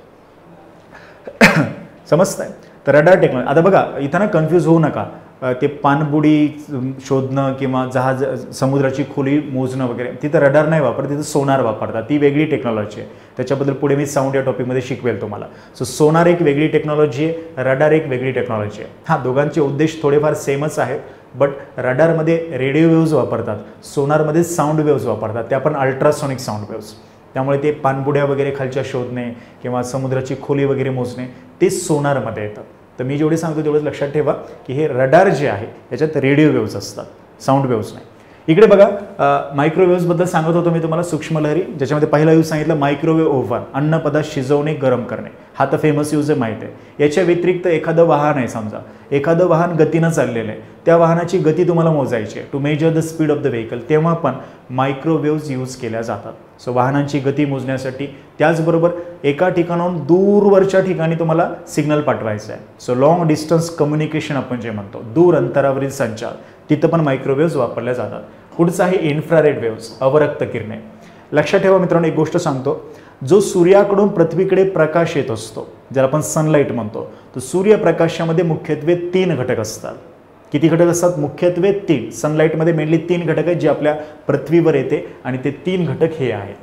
समजतंय? तर रडार टेक्नॉलॉजी. आता बघा इथं ना कन्फ्यूज होऊ नका. ते पाणबुडी शोधणं किंवा जहाज, समुद्राची खोली मोजणं वगैरे, तिथं रडार नाही वापरत, तिथं सोनार वापरतात. ती वेगळी टेक्नॉलॉजी आहे. त्याच्याबद्दल पुढे मी साऊंड या टॉपिकमध्ये शिकवेल तुम्हाला. सो सोनार एक वेगळी टेक्नॉलॉजी आहे, रडार एक वेगळी टेक्नॉलॉजी आहे. हां, दोघांचे उद्देश थोडेफार सेमच आहेत, बट रडारमध्ये रेडिओ वेव्ज वापरतात, सोनारमध्ये साऊंड वेव्ज वापरतात. त्या पण अल्ट्रासॉनिक साऊंड वेव्ज. त्यामुळे ते पाणबुड्या वगैरे खालच्या शोधणे किंवा समुद्राची खोली वगैरे मोजणे ते सोनारमध्ये येतं. तर मी जेवढे सांगतो तेवढंच लक्षात ठेवा की हे रडार जे आहे याच्यात रेडिओ वेव्ज असतात, साऊंड वेव्ज नाही. इकडे बघा मायक्रोवेव्हजबद्दल सांगत होतो मी तुम्हाला, सूक्ष्मलहरी, ज्याच्यामध्ये पहिला यूज सांगितलं मायक्रोवेव्ह ओव्हन, अन्नपदार्थ शिजवणे, गरम करणे. हा तर फेमस यूज आहे, माहीत आहे. याच्या व्यतिरिक्त एखादं वाहन आहे, समजा एखादं वाहन गतीनं चाललेलं आहे, त्या वाहनाची गती तुम्हाला मोजायची आहे, to measure the speed of the vehicle, तेव्हा पण मायक्रोवेव्ज यूज केल्या जातात. सो वाहनांची गती मोजण्यासाठी. त्याचबरोबर एका ठिकाणाहून दूरवरच्या ठिकाणी तुम्हाला सिग्नल पाठवायचं आहे. सो लॉंग डिस्टन्स कम्युनिकेशन आपण जे म्हणतो, दूर अंतरावरील संचार, तिथं पण मायक्रोवेव्ज वापरल्या जातात. पुढचं आहे इन्फ्रारेड वेव्ज, अवरक्त किरणे. लक्षात ठेवा मित्रांनो, एक गोष्ट सांगतो, जो सूर्याकडून पृथ्वीकडे प्रकाश येत असतो, ज्याला आपण सनलाईट म्हणतो, तर सूर्यप्रकाशामध्ये मुख्यत्वे 3 घटक असतात. किती घटक असतात? मुख्यत्वे 3. सनलाईटमध्ये मेनली 3 घटक आहेत जे आपल्या पृथ्वीवर येते, आणि ते 3 घटक हे आहेत.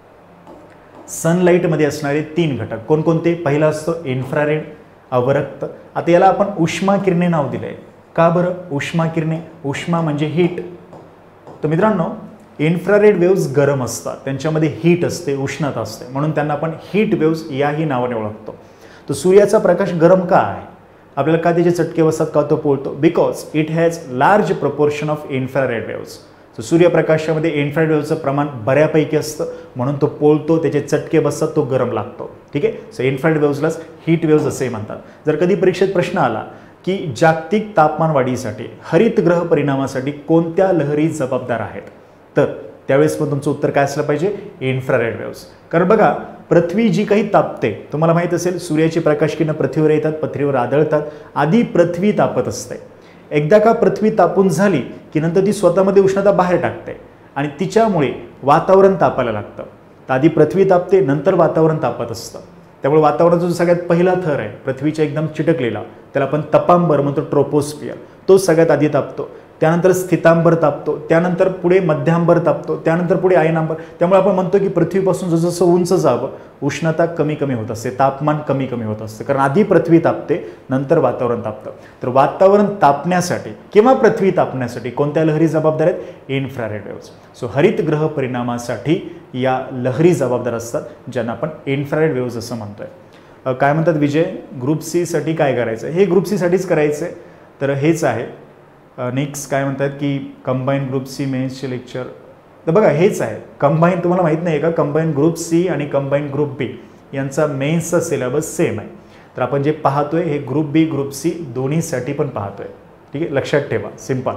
सनलाईटमध्ये असणारे 3 घटक कोणकोणते? पहिला असतो इन्फ्रारेड, अवरक्त. आता याला आपण उष्मा किरणे नाव दिलंय. का बरं उष्मा किरणे? उष्मा म्हणजे हीट. तर मित्रांनो, इन्फ्रारेड वेव्ज गरम असतात, त्यांच्यामध्ये हीट असते, उष्णता असते, म्हणून त्यांना आपण हीट वेव्ज याही नावाने ओळखतो. तर सूर्याचा प्रकाश गरम का आहे? आपल्याला का त्याचे चटके बसतात, का तो पोळतो? Because it has large proportion of infrared waves. So सूर्यप्रकाशामध्ये इन्फ्रारेड वेव्हचं प्रमाण बऱ्यापैकी असतं, म्हणून तो पोळतो, त्याचे चटके बसतात, तो गरम लागतो. ठीक आहे. सो इन्फ्रारेड वेव्जलाच हीट वेव्ज असे म्हणतात. जर कधी परीक्षेत प्रश्न आला की जागतिक तापमान वाढीसाठी, हरितग्रह परिणामासाठी कोणत्या लहरी जबाबदार आहेत, तर त्यावेळेस पण तुमचं उत्तर काय असलं पाहिजे? Infrared waves. कारण बघा, पृथ्वी जी काही तापते, तुम्हाला माहीत असेल, सूर्याची प्रकाशकिरणं पृथ्वीवर येतात, पृथ्वीवर आदळतात. आधी पृथ्वी तापत असते. एकदा का पृथ्वी तापून झाली की नंतर ती स्वतःमध्ये उष्णता बाहेर टाकते आणि तिच्यामुळे वातावरण तापायला लागतं. तर आधी पृथ्वी तापते, नंतर वातावरण तापत असतं. त्यामुळे वातावरणाचा जो सगळ्यात पहिला थर आहे पृथ्वीच्या एकदम चिटकलेला, त्याला आपण तपांबर म्हणतो, ट्रोपोस्फिअर, तो सगळ्यात आधी तापतो. त्यानंतर स्थितांबर तापतो, त्यानंतर पुढे मध्यांबर तापतो, त्यानंतर पुढे आयनांबर. त्यामुळे आपण म्हणतो की पृथ्वीपासून जसं उंच जावं उष्णता कमी कमी होत असते, तापमान कमी कमी होत असते, कारण आधी पृथ्वी तापते नंतर वातावरण तापतं. तर वातावरण तापण्यासाठी किंवा पृथ्वी तापण्यासाठी कोणत्या लहरी जबाबदार आहेत? Infrared waves. सो हरितगृह परिणामासाठी या लहरी जबाबदार असतात, ज्यांना आपण इन्फ्रारेड वेव्हज असं म्हणतोय. काय म्हणतात विजय, ग्रुप सी साठी काय करायचं? हे ग्रुप सी साठीच करायचं आहे, तर हेच आहे. नेक्स्ट काय म्हणतात की कंबाईन ग्रुप सी मेन्सचे लेक्चर. तर बघा हेच आहे कंबाईन. तुम्हाला माहीत नाही का कंबाईन ग्रुप सी आणि कंबाईन ग्रुप बी यांचा मेन्सचा सिलेबस सेम आहे. तर आपण जे पाहतोय हे ग्रुप बी ग्रुप सी दोन्हीसाठी पण पाहतोय. ठीक आहे, लक्षात ठेवा, सिंपल.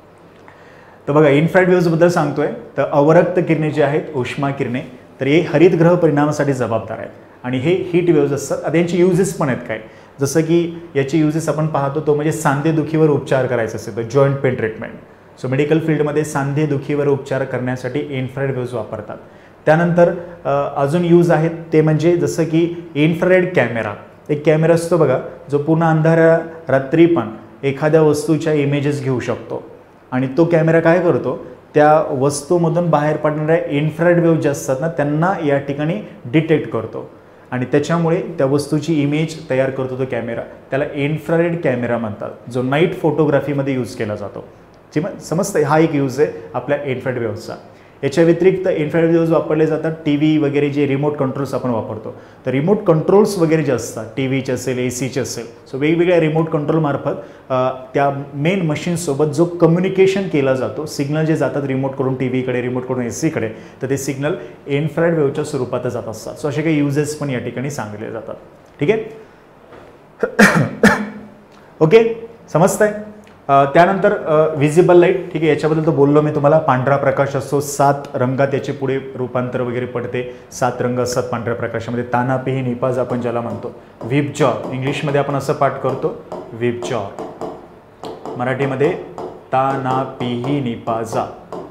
तर बघा इन्फ्रारेड वेव्हजबद्दल सांगतोय. तर अवरक्त किरणे जे आहेत उष्मा किरणे, तर हे हरितगृह परिणामासाठी जबाबदार आहेत आणि हे हीट वेव्हज असतात. आता यांचे युजेस पण आहेत काय, जसं की याचे युजेस आपण पाहतो तो म्हणजे सांधेदुखीवर उपचार करायचा असेल तर joint pain treatment. So medical फील्डमध्ये सांधेदुखीवर उपचार करण्यासाठी इन्फ्रारेड वेव्हज वापरतात. त्यानंतर अजून यूज आहेत ते म्हणजे जसं की इन्फ्रारेड कॅमेरा. एक कॅमेरा असतो बघा जो पूर्ण अंधाऱ्या रात्री पण एखाद्या वस्तूच्या इमेजेस घेऊ शकतो आणि तो कॅमेरा काय करतो, त्या वस्तूमधून बाहेर पडणाऱ्या इन्फ्रारेड वेव्ह जे असतात ना त्यांना या ठिकाणी डिटेक्ट करतो आणि त्याच्यामुळे त्या वस्तूची इमेज तयार करतो तो कॅमेरा. त्याला इन्फ्रारेड कॅमेरा म्हणतात, जो नाईट फोटोग्राफीमध्ये यूज केला जातो. समजतं, हा एक यूज आहे आपल्या इन्फ्रारेड वेव्हचा. याच्या व्यतिरिक्त इन्फ्रारेड वेव्हज वापरले जातात टी व्ही वगैरे जे रिमोट कंट्रोल्स आपण वापरतो. तर रिमोट कंट्रोल्स वगैरे जे असतात टी व्हीचे असेल ए सीचे असेल, सो वेगवेगळ्या रिमोट कंट्रोलमार्फत त्या मेन मशीनसोबत जो कम्युनिकेशन केला जातो, सिग्नल जे जातात रिमोटकडून टी व्हीकडे रिमोटकडून ए सीकडे, तर ते सिग्नल इन्फ्रारेड वेव्हच्या स्वरूपात जात असतात. सो असे काही युजेस पण या ठिकाणी सांगले जातात. ठीक आहे, ओके, समजतंय. त्यानंतर व्हिजिबल लाईट. ठीक आहे, याच्याबद्दल तर बोललो मी तुम्हाला. पांढरा प्रकाश असतो, 7 रंगात याचे पुढे रूपांतर वगैरे पडते. 7 रंग असतात पांढऱ्या प्रकाशामध्ये. तानापिही निपाज आपण ज्याला म्हणतो. व्हिपजॉर इंग्लिशमध्ये आपण असं पाठ करतो व्हिपजॉर, मराठीमध्ये तानापिही निपाजा.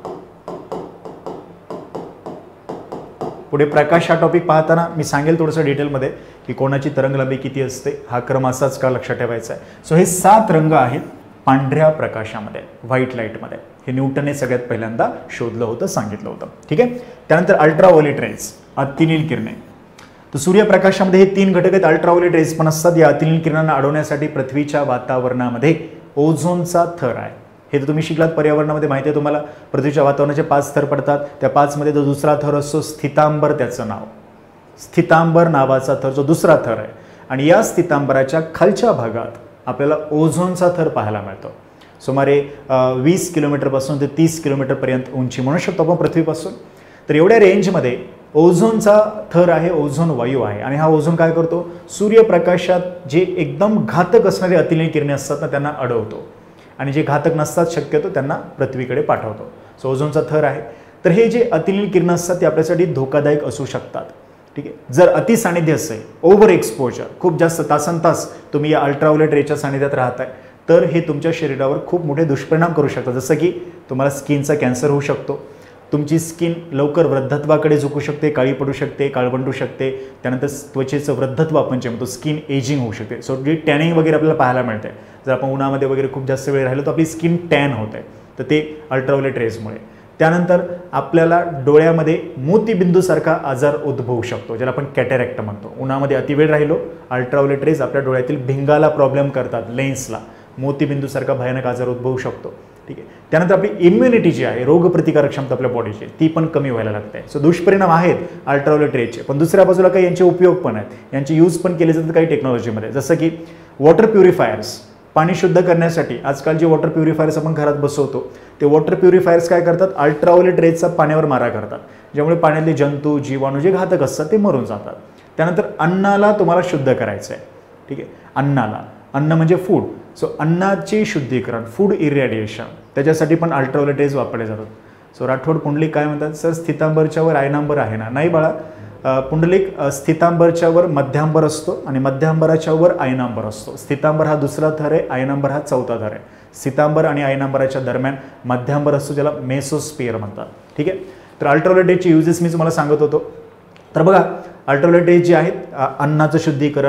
पुढे प्रकाश हा टॉपिक पाहताना मी सांगेल थोडंसं डिटेलमध्ये की कोणाची तरंगलांबी किती असते. हा क्रम असाच का लक्षात ठेवायचा आहे. सो हे 7 रंग आहेत पांढऱ्या प्रकाशामध्ये, व्हाईट लाईटमध्ये. हे न्यूटनने सगळ्यात पहिल्यांदा शोधलं होतं, सांगितलं होतं. ठीक आहे. त्यानंतर अल्ट्राव्हायोलेट रेज, अतिनील किरणे. तर सूर्यप्रकाशामध्ये हे 3 घटक आहेत. अल्ट्राव्हायोलेट रेज पण असतात. या अतिनील किरणांना अडवण्यासाठी पृथ्वीच्या वातावरणामध्ये ओझोनचा थर आहे. हे तर तुम्ही शिकलात पर्यावरणामध्ये, माहिती आहे तुम्हाला. पृथ्वीच्या वातावरणाचे 5 थर पडतात. त्या 5 मध्ये जो दुसरा थर असतो स्थितांबर, त्याचं नाव स्थितांबर नावाचा थर जो दुसरा थर आहे. आणि या स्थितांबराच्या खालच्या भागात आपल्याला ओझोनचा थर पाहायला मिळतो. सुमारे 20 किलोमीटरपासून ते 30 किलोमीटरपर्यंत उंची म्हणू शकतो आपण पृथ्वीपासून. तर एवढ्या रेंजमध्ये ओझोनचा थर आहे, ओझोन वायू आहे. आणि हा ओझोन काय करतो, सूर्यप्रकाशात जे एकदम घातक असणारे अतिनील किरणे असतात ना त्यांना अडवतो आणि जे घातक नसतात शक्यतो त्यांना पृथ्वीकडे पाठवतो. सो ओझोनचा थर आहे. तर हे जे अतिनील किरणं असतात ते आपल्यासाठी धोकादायक असू शकतात. ठीक आहे. जर अतिसान्निध्य असेल, ओव्हर एक्सपोजर, खूप जास्त तासनतास तुम्ही या अल्ट्राव्हायोलेट रेच्या सानिध्यात राहताय, तर हे तुमच्या शरीरावर खूप मोठे दुष्परिणाम करू शकतात. जसं की तुम्हाला स्किनचा कॅन्सर होऊ शकतो, तुमची स्किन लवकर वृद्धत्वाकडे झुकू शकते, काळी पडू शकते, काळवंडू शकते. त्यानंतर त्वचेचं वृद्धत्व आपण जे म्हणतो स्किन एजिंग होऊ शकते. सो जी टॅनिंग वगैरे आपल्याला पाहायला मिळते. जर आपण उन्हामध्ये वगैरे खूप जास्त वेळ राहिलो तर आपली स्किन टॅन होते, तर ते अल्ट्राव्हायोलेट रेजमुळे. त्यानंतर आपल्याला डोळ्यामध्ये मोतीबिंदूसारखा आजार उद्भवू शकतो, ज्याला आपण कॅटॅरॅक्ट म्हणतो. उन्हामध्ये अतिवेळ राहिलो, अल्ट्राव्हायोलेट रेज आपल्या डोळ्यातील भिंगाला प्रॉब्लेम करतात, लेन्सला मोतीबिंदूसारखा भयानक आजार उद्भवू शकतो. ठीक आहे. त्यानंतर आपली इम्युनिटी जी आहे, रोगप्रतिकारक क्षमता आपल्या बॉडीची, ती पण कमी व्हायला लागते. सो दुष्परिणाम आहेत अल्ट्राव्हायोलेट रेजचे. पण दुसऱ्या बाजूला काही यांचे उपयोग पण आहेत, यांचे यूज पण केले जातात काही टेक्नॉलॉजीमध्ये. जसं की वॉटर प्युरिफायर्स, पाणी शुद्ध करण्यासाठी आजकाल जे वॉटर प्युरिफायर्स आपण घरात बसवतो, ते वॉटर प्युरिफायर्स काय करतात, अल्ट्राव्हायोलेट रेजचा पाण्यावर मारा करतात, ज्यामुळे पाण्यातले जंतू जीवाणू जे घातक असतात ते मरून जातात. त्यानंतर अन्नाला तुम्हाला शुद्ध करायचं आहे. ठीक आहे. अन्नाला, अन्न म्हणजे फूड. सो अन्नाचे शुद्धीकरण, फूड इरिडिएशन, त्याच्यासाठी पण अल्ट्राव्हायोलेट रेज वापरले जातात. सो राठोड पुंडलिक काय म्हणतात, सर स्थितांबरच्या वर आयनांबर आहे ना? नाही बाळा, पुंडलिक स्थितांबरच्या वर मध्यांबर असतो आणि मध्यांबराच्या वर आयनांबर असतो. स्थितांबर हा दुसरा थर आहे, आयनांबर हा चौथा थर आहे. स्थितांबर आणि आयनांबराच्या दरम्यान मध्यांबर असतो, ज्याला मेसोस्फिअर म्हणतात. ठीक आहे. तर अल्ट्राव्हायोलेट रेजचे युजेस मी तुम्हाला सांगत होतो. तर बघा, अल्ट्राव्हायोलेट रेज जे आहेत अन्नाचं शुद्धीकरण,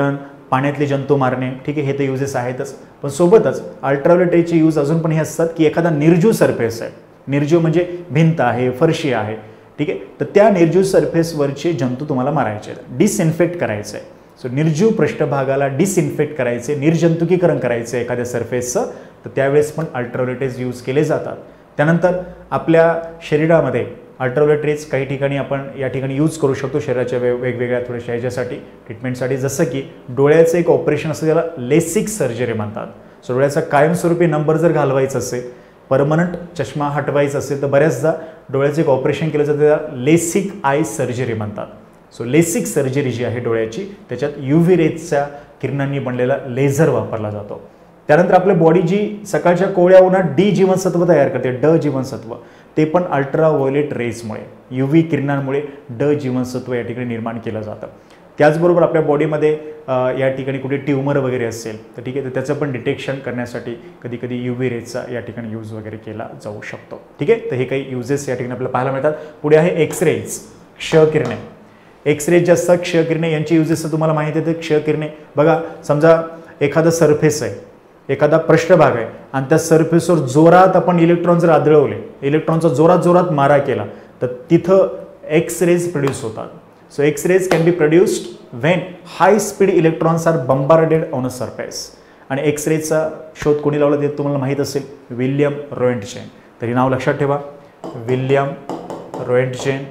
पाण्यातले जंतू मारणे, ठीक आहे, हे तर युजेस आहेतच. पण सोबतच अल्ट्राव्हायोलेट रेचे यूज अजून पण हे असतात की एखादा निर्जीव सरफेस आहे, निर्जीव म्हणजे भिंत आहे, फरशी आहे, ठीक आहे, तर त्या निर्जीव सरफेसवरचे जंतू तुम्हाला मारायचे आहेत, डिसइन्फेक्ट करायचं आहे. सो निर्जीव पृष्ठभागाला डिसइन्फेक्ट करायचे, निर्जंतुकीकरण करायचं एखाद्या सरफेसचं, तर त्यावेळेस पण अल्ट्राव्हायोलेट रेज यूज केले जातात. त्यानंतर आपल्या शरीरामध्ये अल्ट्राव्हायोलेट रेज काही ठिकाणी आपण या ठिकाणी यूज करू शकतो शरीराच्या वेगवेगळ्या थोड्याशा ह्याच्यासाठी ट्रीटमेंटसाठी, जसं की डोळ्याचं एक ऑपरेशन असतं त्याला लेसिक सर्जरी म्हणतात. सो डोळ्याचा कायमस्वरूपी नंबर जर घालवायचा असेल, परमनंट चष्मा हटवायचा असेल, तर बऱ्याचदा डोळ्याचं एक ऑपरेशन केलं जातं, त्याला लेसिक आय सर्जरी म्हणतात. सो लेसिक सर्जरी जी आहे डोळ्याची, त्याच्यात UV रेजच्या किरणांनी बनलेला लेझर वापरला जातो. त्यानंतर आपल्या बॉडी जी सकाळच्या कोवळ्या उन्हात डी जीवनसत्व तयार करते, ड जीवनसत्व, ते पण अल्ट्राव्हायोलेट रेजमुळे, UV किरणांमुळे ड जीवनसत्व या ठिकाणी निर्माण केलं जातं. त्याचबरोबर आपल्या बॉडीमध्ये या ठिकाणी कुठे ट्यूमर वगैरे असेल तर ठीक आहे, तर त्याचं पण डिटेक्शन करण्यासाठी कधी कधी UV रेजचा या ठिकाणी यूज वगैरे केला जाऊ शकतो. ठीक आहे, तर हे काही युजेस या ठिकाणी आपल्याला पाहायला मिळतात. पुढे आहे एक्सरेज, क्षकिरणे. एक्सरेज जे असतात क्षकिरणे, यांची युजेस तुम्हाला माहिती आहे. क्षकिरणे बघा, समजा एखादा सरफेस आहे, एखादा पृष्ठभाग आहे आणि त्या सरफेसवर जोरात आपण इलेक्ट्रॉन जर आदळवले, इलेक्ट्रॉनचा जोरात जोरात मारा केला, तर तिथं एक्सरेज प्रोड्यूस होतात. So X rays can be produced when high speed electrons are bombarded on a surface. आणि एक्सरेजचा शोध कोणी लावला ते तुम्हाला माहीत असेल, विल्यम रोएंटगेन. तर हे नाव लक्षात ठेवा, William Roentgen,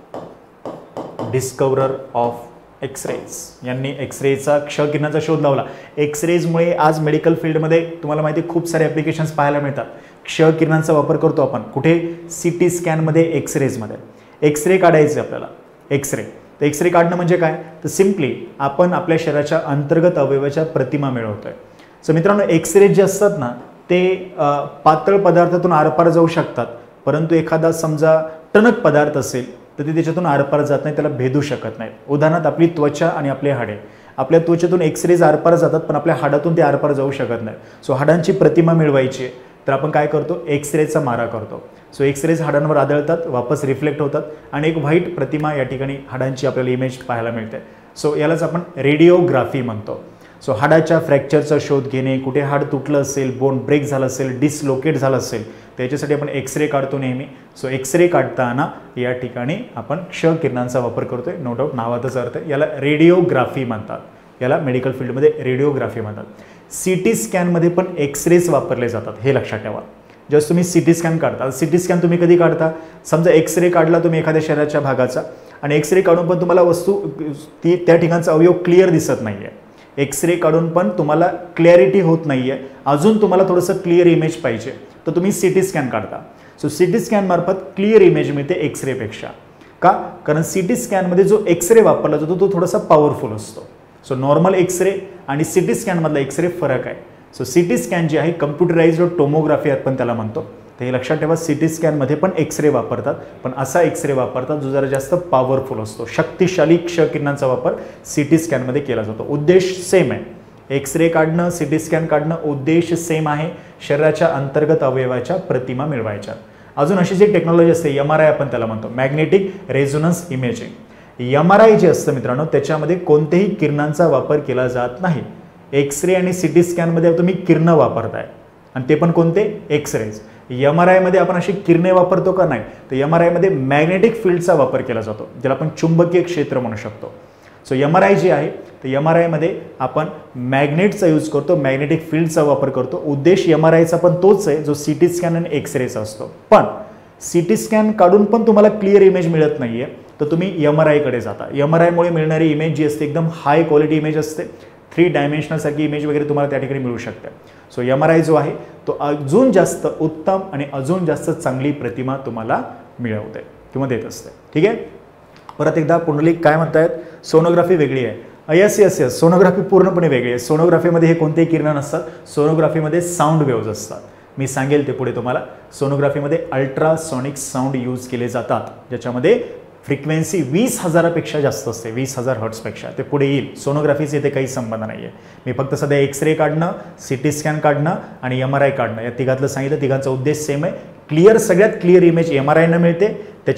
discoverer of X rays, यांनी एक्सरेचा क्षकिरणाचा शोध लावला. एक्सरेजमुळे आज मेडिकल फील्डमध्ये तुम्हाला माहिती आहे खूप सारे ॲप्लिकेशन्स पाहायला मिळतात. क्षकिरणांचा वापर करतो आपण कुठे, CT स्कॅनमध्ये, एक्सरेजमध्ये. एक्सरे काढायचे आपल्याला, एक्सरे. तर एक्सरे काढणं म्हणजे काय, तर सिम्पली आपण आपल्या शरीराच्या अंतर्गत अवयवाच्या प्रतिमा मिळवतोय. सो मित्रांनो, एक्सरेज जे असतात ना, ते पातळ पदार्थातून आरपार जाऊ शकतात, परंतु एखादा समजा टणक पदार्थ असेल तर ते त्याच्यातून आरपार जात नाही, त्याला भेदू शकत नाही. उदाहरणार्थ आपली त्वचा आणि आपले हाडे, आपल्या त्वचेतून एक्सरेज आरपार जातात पण आपल्या हाडातून ते आरपार जाऊ शकत नाही. सो हाडांची प्रतिमा मिळवायची तर आपण काय करतो, एक्सरेचा मारा करतो. सो एक्सरेज हाडांवर आदळतात, वापस रिफ्लेक्ट होतात आणि एक व्हाईट प्रतिमा या ठिकाणी हाडांची आपल्याला इमेज पाहायला मिळते. सो यालाच आपण रेडिओग्राफी म्हणतो. सो हाडाच्या फ्रॅक्चरचा शोध घेणे, कुठे हाड तुटलं असेल, बोन ब्रेक झालं असेल, डिसलोकेट झालं असेल, त्याच्यासाठी आपण एक्सरे काढतो नेहमी. सो एक्सरे काढताना या ठिकाणी आपण क्षकिरणांचा वापर करतोय, नो डाऊट नावातच अर्थ आहे. याला रेडिओग्राफी म्हणतात, याला मेडिकल फील्डमध्ये रेडिओग्राफी म्हणतात. CT स्कॅनमध्ये पण एक्सरेज वापरले जातात, हे लक्षात ठेवा. जस्ट तुम्ही CT स्कॅन काढता, CT स्कॅन तुम्ही कधी काढता, समजा एक्सरे काढला तुम्ही एखाद्या शरीराच्या भागाचा आणि एक्सरे काढून पण तुम्हाला वस्तू ती त्या ठिकाणचा अवयव क्लिअर दिसत नाही आहे, एक्सरे काढून पण तुम्हाला क्लॅरिटी होत नाही आहे, अजून तुम्हाला थोडंसं क्लिअर इमेज पाहिजे, तर तुम्ही CT स्कॅन काढता. सो CT स्कॅन मार्फत क्लिअर इमेज मिळते एक्सरेपेक्षा. का, कारण CT स्कॅनमध्ये जो एक्सरे वापरला जातो तो थोडासा पॉवरफुल असतो. सो नॉर्मल एक्सरे आणि CT स्कॅनमधला एक्सरे फरक आहे. सो CT स्कॅन जी आहे कम्प्युटराइज्ड टोमोग्राफी आपण त्याला म्हणतो. तर हे लक्षात ठेवा, CT स्कॅनमध्ये पण एक्सरे वापरतात, पण असा एक्सरे वापरतात जो जरा जास्त पॉवरफुल असतो. शक्तिशाली क्षकिरणांचा वापर CT स्कॅनमध्ये केला जातो. उद्देश सेम आहे, एक्सरे काढणं, CT स्कॅन काढणं, उद्देश सेम आहे, शरीराच्या अंतर्गत अवयवाच्या प्रतिमा मिळवायच्या. अजून अशी जी टेक्नॉलॉजी असते MRI आपण त्याला म्हणतो, मॅग्नेटिक रेझोनन्स इमेजिंग. MRI जे असतं मित्रांनो, त्याच्यामध्ये कोणत्याही किरणांचा वापर केला जात नाही. एक्सरे आणि CT स्कॅनमध्ये तुम्ही किरणं वापरताय आणि ते पण कोणते, एक्सरेज. MRI मध्ये आपण अशी किरणे वापरतो का, नाही. तर MRI मध्ये मॅग्नेटिक फील्डचा वापर केला जातो, ज्याला आपण चुंबकीय क्षेत्र म्हणू शकतो. सो MRI जे आहे तर MRI मध्ये आपण मॅग्नेटचा यूज करतो, मॅग्नेटिक फील्डचा वापर करतो. उद्देश MRIचा पण तोच आहे जो CT स्कॅन आणि एक्सरेचा असतो. पण CT स्कॅन काढून पण तुम्हाला क्लिअर इमेज मिळत नाहीये, तर तुम्ही MRI कडे जाता. MRI मुळे मिळणारी इमेज जी असते एकदम हाय क्वालिटी इमेज असते, 3 डायमेन्शनल सारखी इमेज वगैरे तुम्हाला त्या ठिकाणी मिळू शकते. सो MRI जो आहे तो अजून जास्त उत्तम आणि अजून जास्त चांगली प्रतिमा तुम्हाला मिळवते किंवा देत असते. ठीक आहे, परत एकदा पुंडलिक काय म्हणतायत, सोनोग्राफी वेगळी आहे. यस यस यस, सोनोग्राफी पूर्णपणे वेगळी आहे. सोनोग्राफीमध्ये हे कोणतेही किरण नसतात, सोनोग्राफीमध्ये साऊंड वेव्ज असतात. मी सांगेल ते पुढे तुम्हाला. सोनोग्राफीमध्ये अल्ट्रासॉनिक साऊंड यूज केले जातात, ज्याच्यामध्ये फ्रिक्वेन्सी 20,000पेक्षा जास्त असते, 20,000 हर्ट्सपेक्षा. ते पुढे येईल, सोनोग्राफीचे इथे काही संबंध नाही आहे. मी फक्त सध्या एक्सरे काढणं, CT स्कॅन काढणं आणि MRI काढणं या तिघातलं सांगितलं. तिघांचा उद्देश सेम आहे. क्लिअर, सगळ्यात क्लिअर इमेज MRIनं मिळते,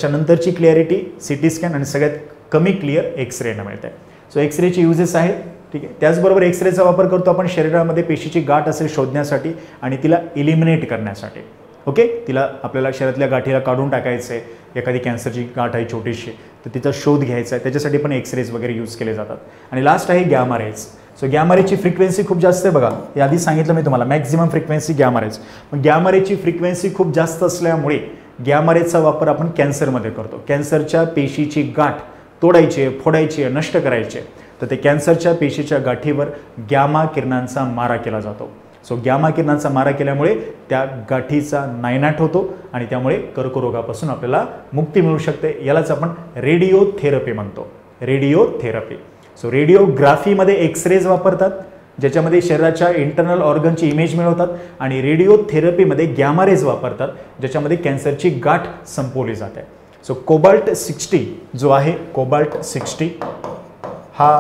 त्याच्यानंतरची क्लॅरिटी CT स्कॅन आणि सगळ्यात कमी क्लिअर एक्सरेनं मिळते. सो एक्सरेचे युजेस आहेत, ठीक आहे. त्याचबरोबर एक्सरेचा वापर करतो आपण शरीरामध्ये पेशीची गाठ असेल शोधण्यासाठी आणि तिला इलिमिनेट करण्यासाठी. ओके, तिला आपल्याला शरीरातल्या गाठीला काढून टाकायचं आहे. एखादी कॅन्सरची गाठ आहे छोटीशी तर तिचा शोध घ्यायचा आहे, त्याच्यासाठी पण एक्सरेज वगैरे यूज केले जातात. आणि लास्ट आहे गॅमा रेज. सो गॅमा रेजची फ्रिक्वेन्सी खूप जास्त आहे बघा, हे आधी सांगितलं मी तुम्हाला मॅक्झिमम फ्रिक्वेन्सी गॅमा रेज. पण गॅमा रेजची फ्रिक्वेन्सी खूप जास्त असल्यामुळे गॅमा रेजचा वापर आपण कॅन्सरमध्ये करतो. कॅन्सरच्या पेशीची गाठ तोडायची आहे, फोडायची आहे, नष्ट करायची आहे, तर ते कॅन्सरच्या पेशीच्या गाठीवर गॅमा किरणांचा मारा केला जातो. सो गॅमा किरणांचा मारा केल्यामुळे त्या गाठीचा नायनाट होतो आणि त्यामुळे कर्करोगापासून आपल्याला मुक्ती मिळू शकते. यालाच आपण रेडिओथेरपी म्हणतो, रेडिओथेरपी. सो रेडिओग्राफीमध्ये एक्सरेज वापरतात ज्याच्यामध्ये शरीराच्या इंटरनल ऑर्गनची इमेज मिळवतात आणि रेडिओथेरपीमध्ये गॅमा रेज वापरतात ज्याच्यामध्ये कॅन्सरची गाठ संपवली जाते. सो कोबाल्ट 60 जो आहे, कोबाल्ट 60 हा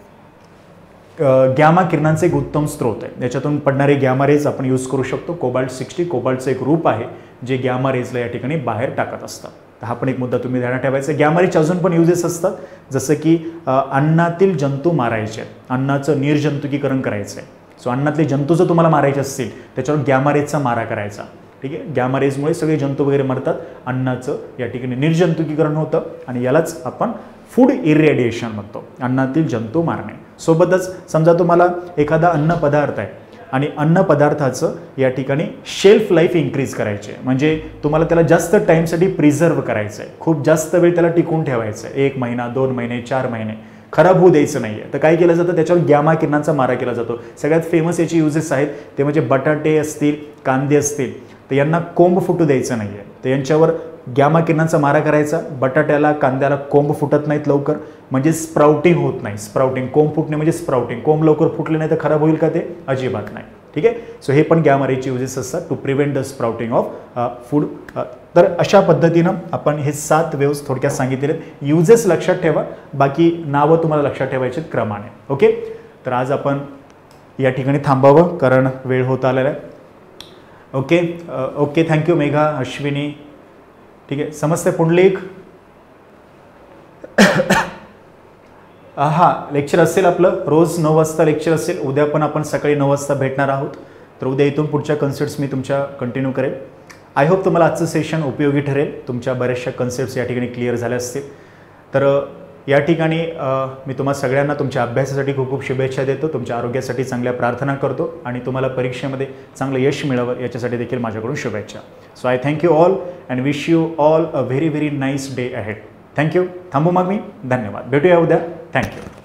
गॅमा किरणांचे एक उत्तम स्रोत आहे. याच्यातून पडणारे गॅमा रेज आपण यूज करू शकतो. कोबाल्ट 60 कोबाल्टचं एक रूप आहे जे गॅमा रेजला या ठिकाणी बाहेर टाकत असतात. तर हा पण एक मुद्दा तुम्ही ध्यानात ठेवायचा. गॅमा रेजचे अजून पण युजेस असतात, जसं की अन्नातील जंतू मारायचे, अन्नाचं निर्जंतुकीकरण करायचं आहे. सो अन्नातले जंतू जर तुम्हाला मारायचे असतील त्याच्यावर गॅमा रेजचा मारा करायचा. ठीक आहे, गॅमा रेजमुळे सगळे जंतू वगैरे मरतात, अन्नाचं या ठिकाणी निर्जंतुकीकरण होतं आणि यालाच आपण फूड इरेडिएशन म्हणतो, अन्नातील जंतू मारणे. सोबतच समजा तुम्हाला एखादा अन्न पदार्थ आहे आणि अन्न पदार्थाचं या ठिकाणी शेल्फ लाईफ इन्क्रीज करायचे, म्हणजे तुम्हाला त्याला जास्त टाईमसाठी प्रिझर्व्ह करायचं आहे, खूप जास्त वेळ त्याला टिकून ठेवायचं आहे, 1 महिना 2 महिने 4 महिने, खराब होऊ द्यायचं नाही आहे. तर काय केलं जातं, त्याच्यावर गॅमा किरणांचा मारा केला जातो. सगळ्यात फेमस याचे युजेस आहेत ते म्हणजे बटाटे असतील, कांदे असतील, तर यांना कोंब फुटू द्यायचं नाही आहे, तर यांच्यावर गॅमा किरणांचा मारा करायचा. बटाट्याला कांद्याला कोंब फुटत नाहीत लवकर, म्हणजे स्प्राउटिंग होत नाही. स्प्राउटिंग, कोंब फुटणे म्हणजे स्प्राउटिंग. कोंब लवकर फुटले नाही तर खराब होईल का, ते अजिबात नाही. ठीक आहे. सो हे पण गॅमा रेजचे युजेस असतात to prevent the sprouting of food. तर अशा पद्धतीनं आपण हे 7 वेव्स थोडक्यात सांगितलेले आहेत. युजेस लक्षात ठेवा, बाकी नावं तुम्हाला लक्षात ठेवायचे क्रमाने. ओके, तर आज आपण या ठिकाणी थांबावं कारण वेळ होत आलेला आहे. Okay, thank you Megha, Ashwini. ठीक आहे, समजते पुंडलिक. हां, लेक्चर असेल आपलं रोज 9 वाजता लेक्चर असेल. उद्या पण आपण सकाळी 9 वाजता भेटणार आहोत. तर उद्या इथून पुढच्या कन्सेप्ट्स मी तुमच्या कंटिन्यू करेल. आय होप तुम्हाला आजचं सेशन उपयोगी ठरेल. तुमच्या बऱ्याचशा कन्सेप्ट्स या ठिकाणी क्लिअर झाल्या असतील. तर या ठिकाणी मी तुम्हा सगळ्यांना तुमच्या अभ्यासासाठी खूप खूप शुभेच्छा देतो. तुमच्या आरोग्यासाठी चांगल्या प्रार्थना करतो आणि तुम्हाला परीक्षेमध्ये चांगलं यश मिळावं याच्यासाठी देखील माझ्याकडून शुभेच्छा. So I thank you all and wish you all a very very nice day ahead. Thank you. थांबू मग मी. धन्यवाद. भेटूया उद्या. थँक्यू.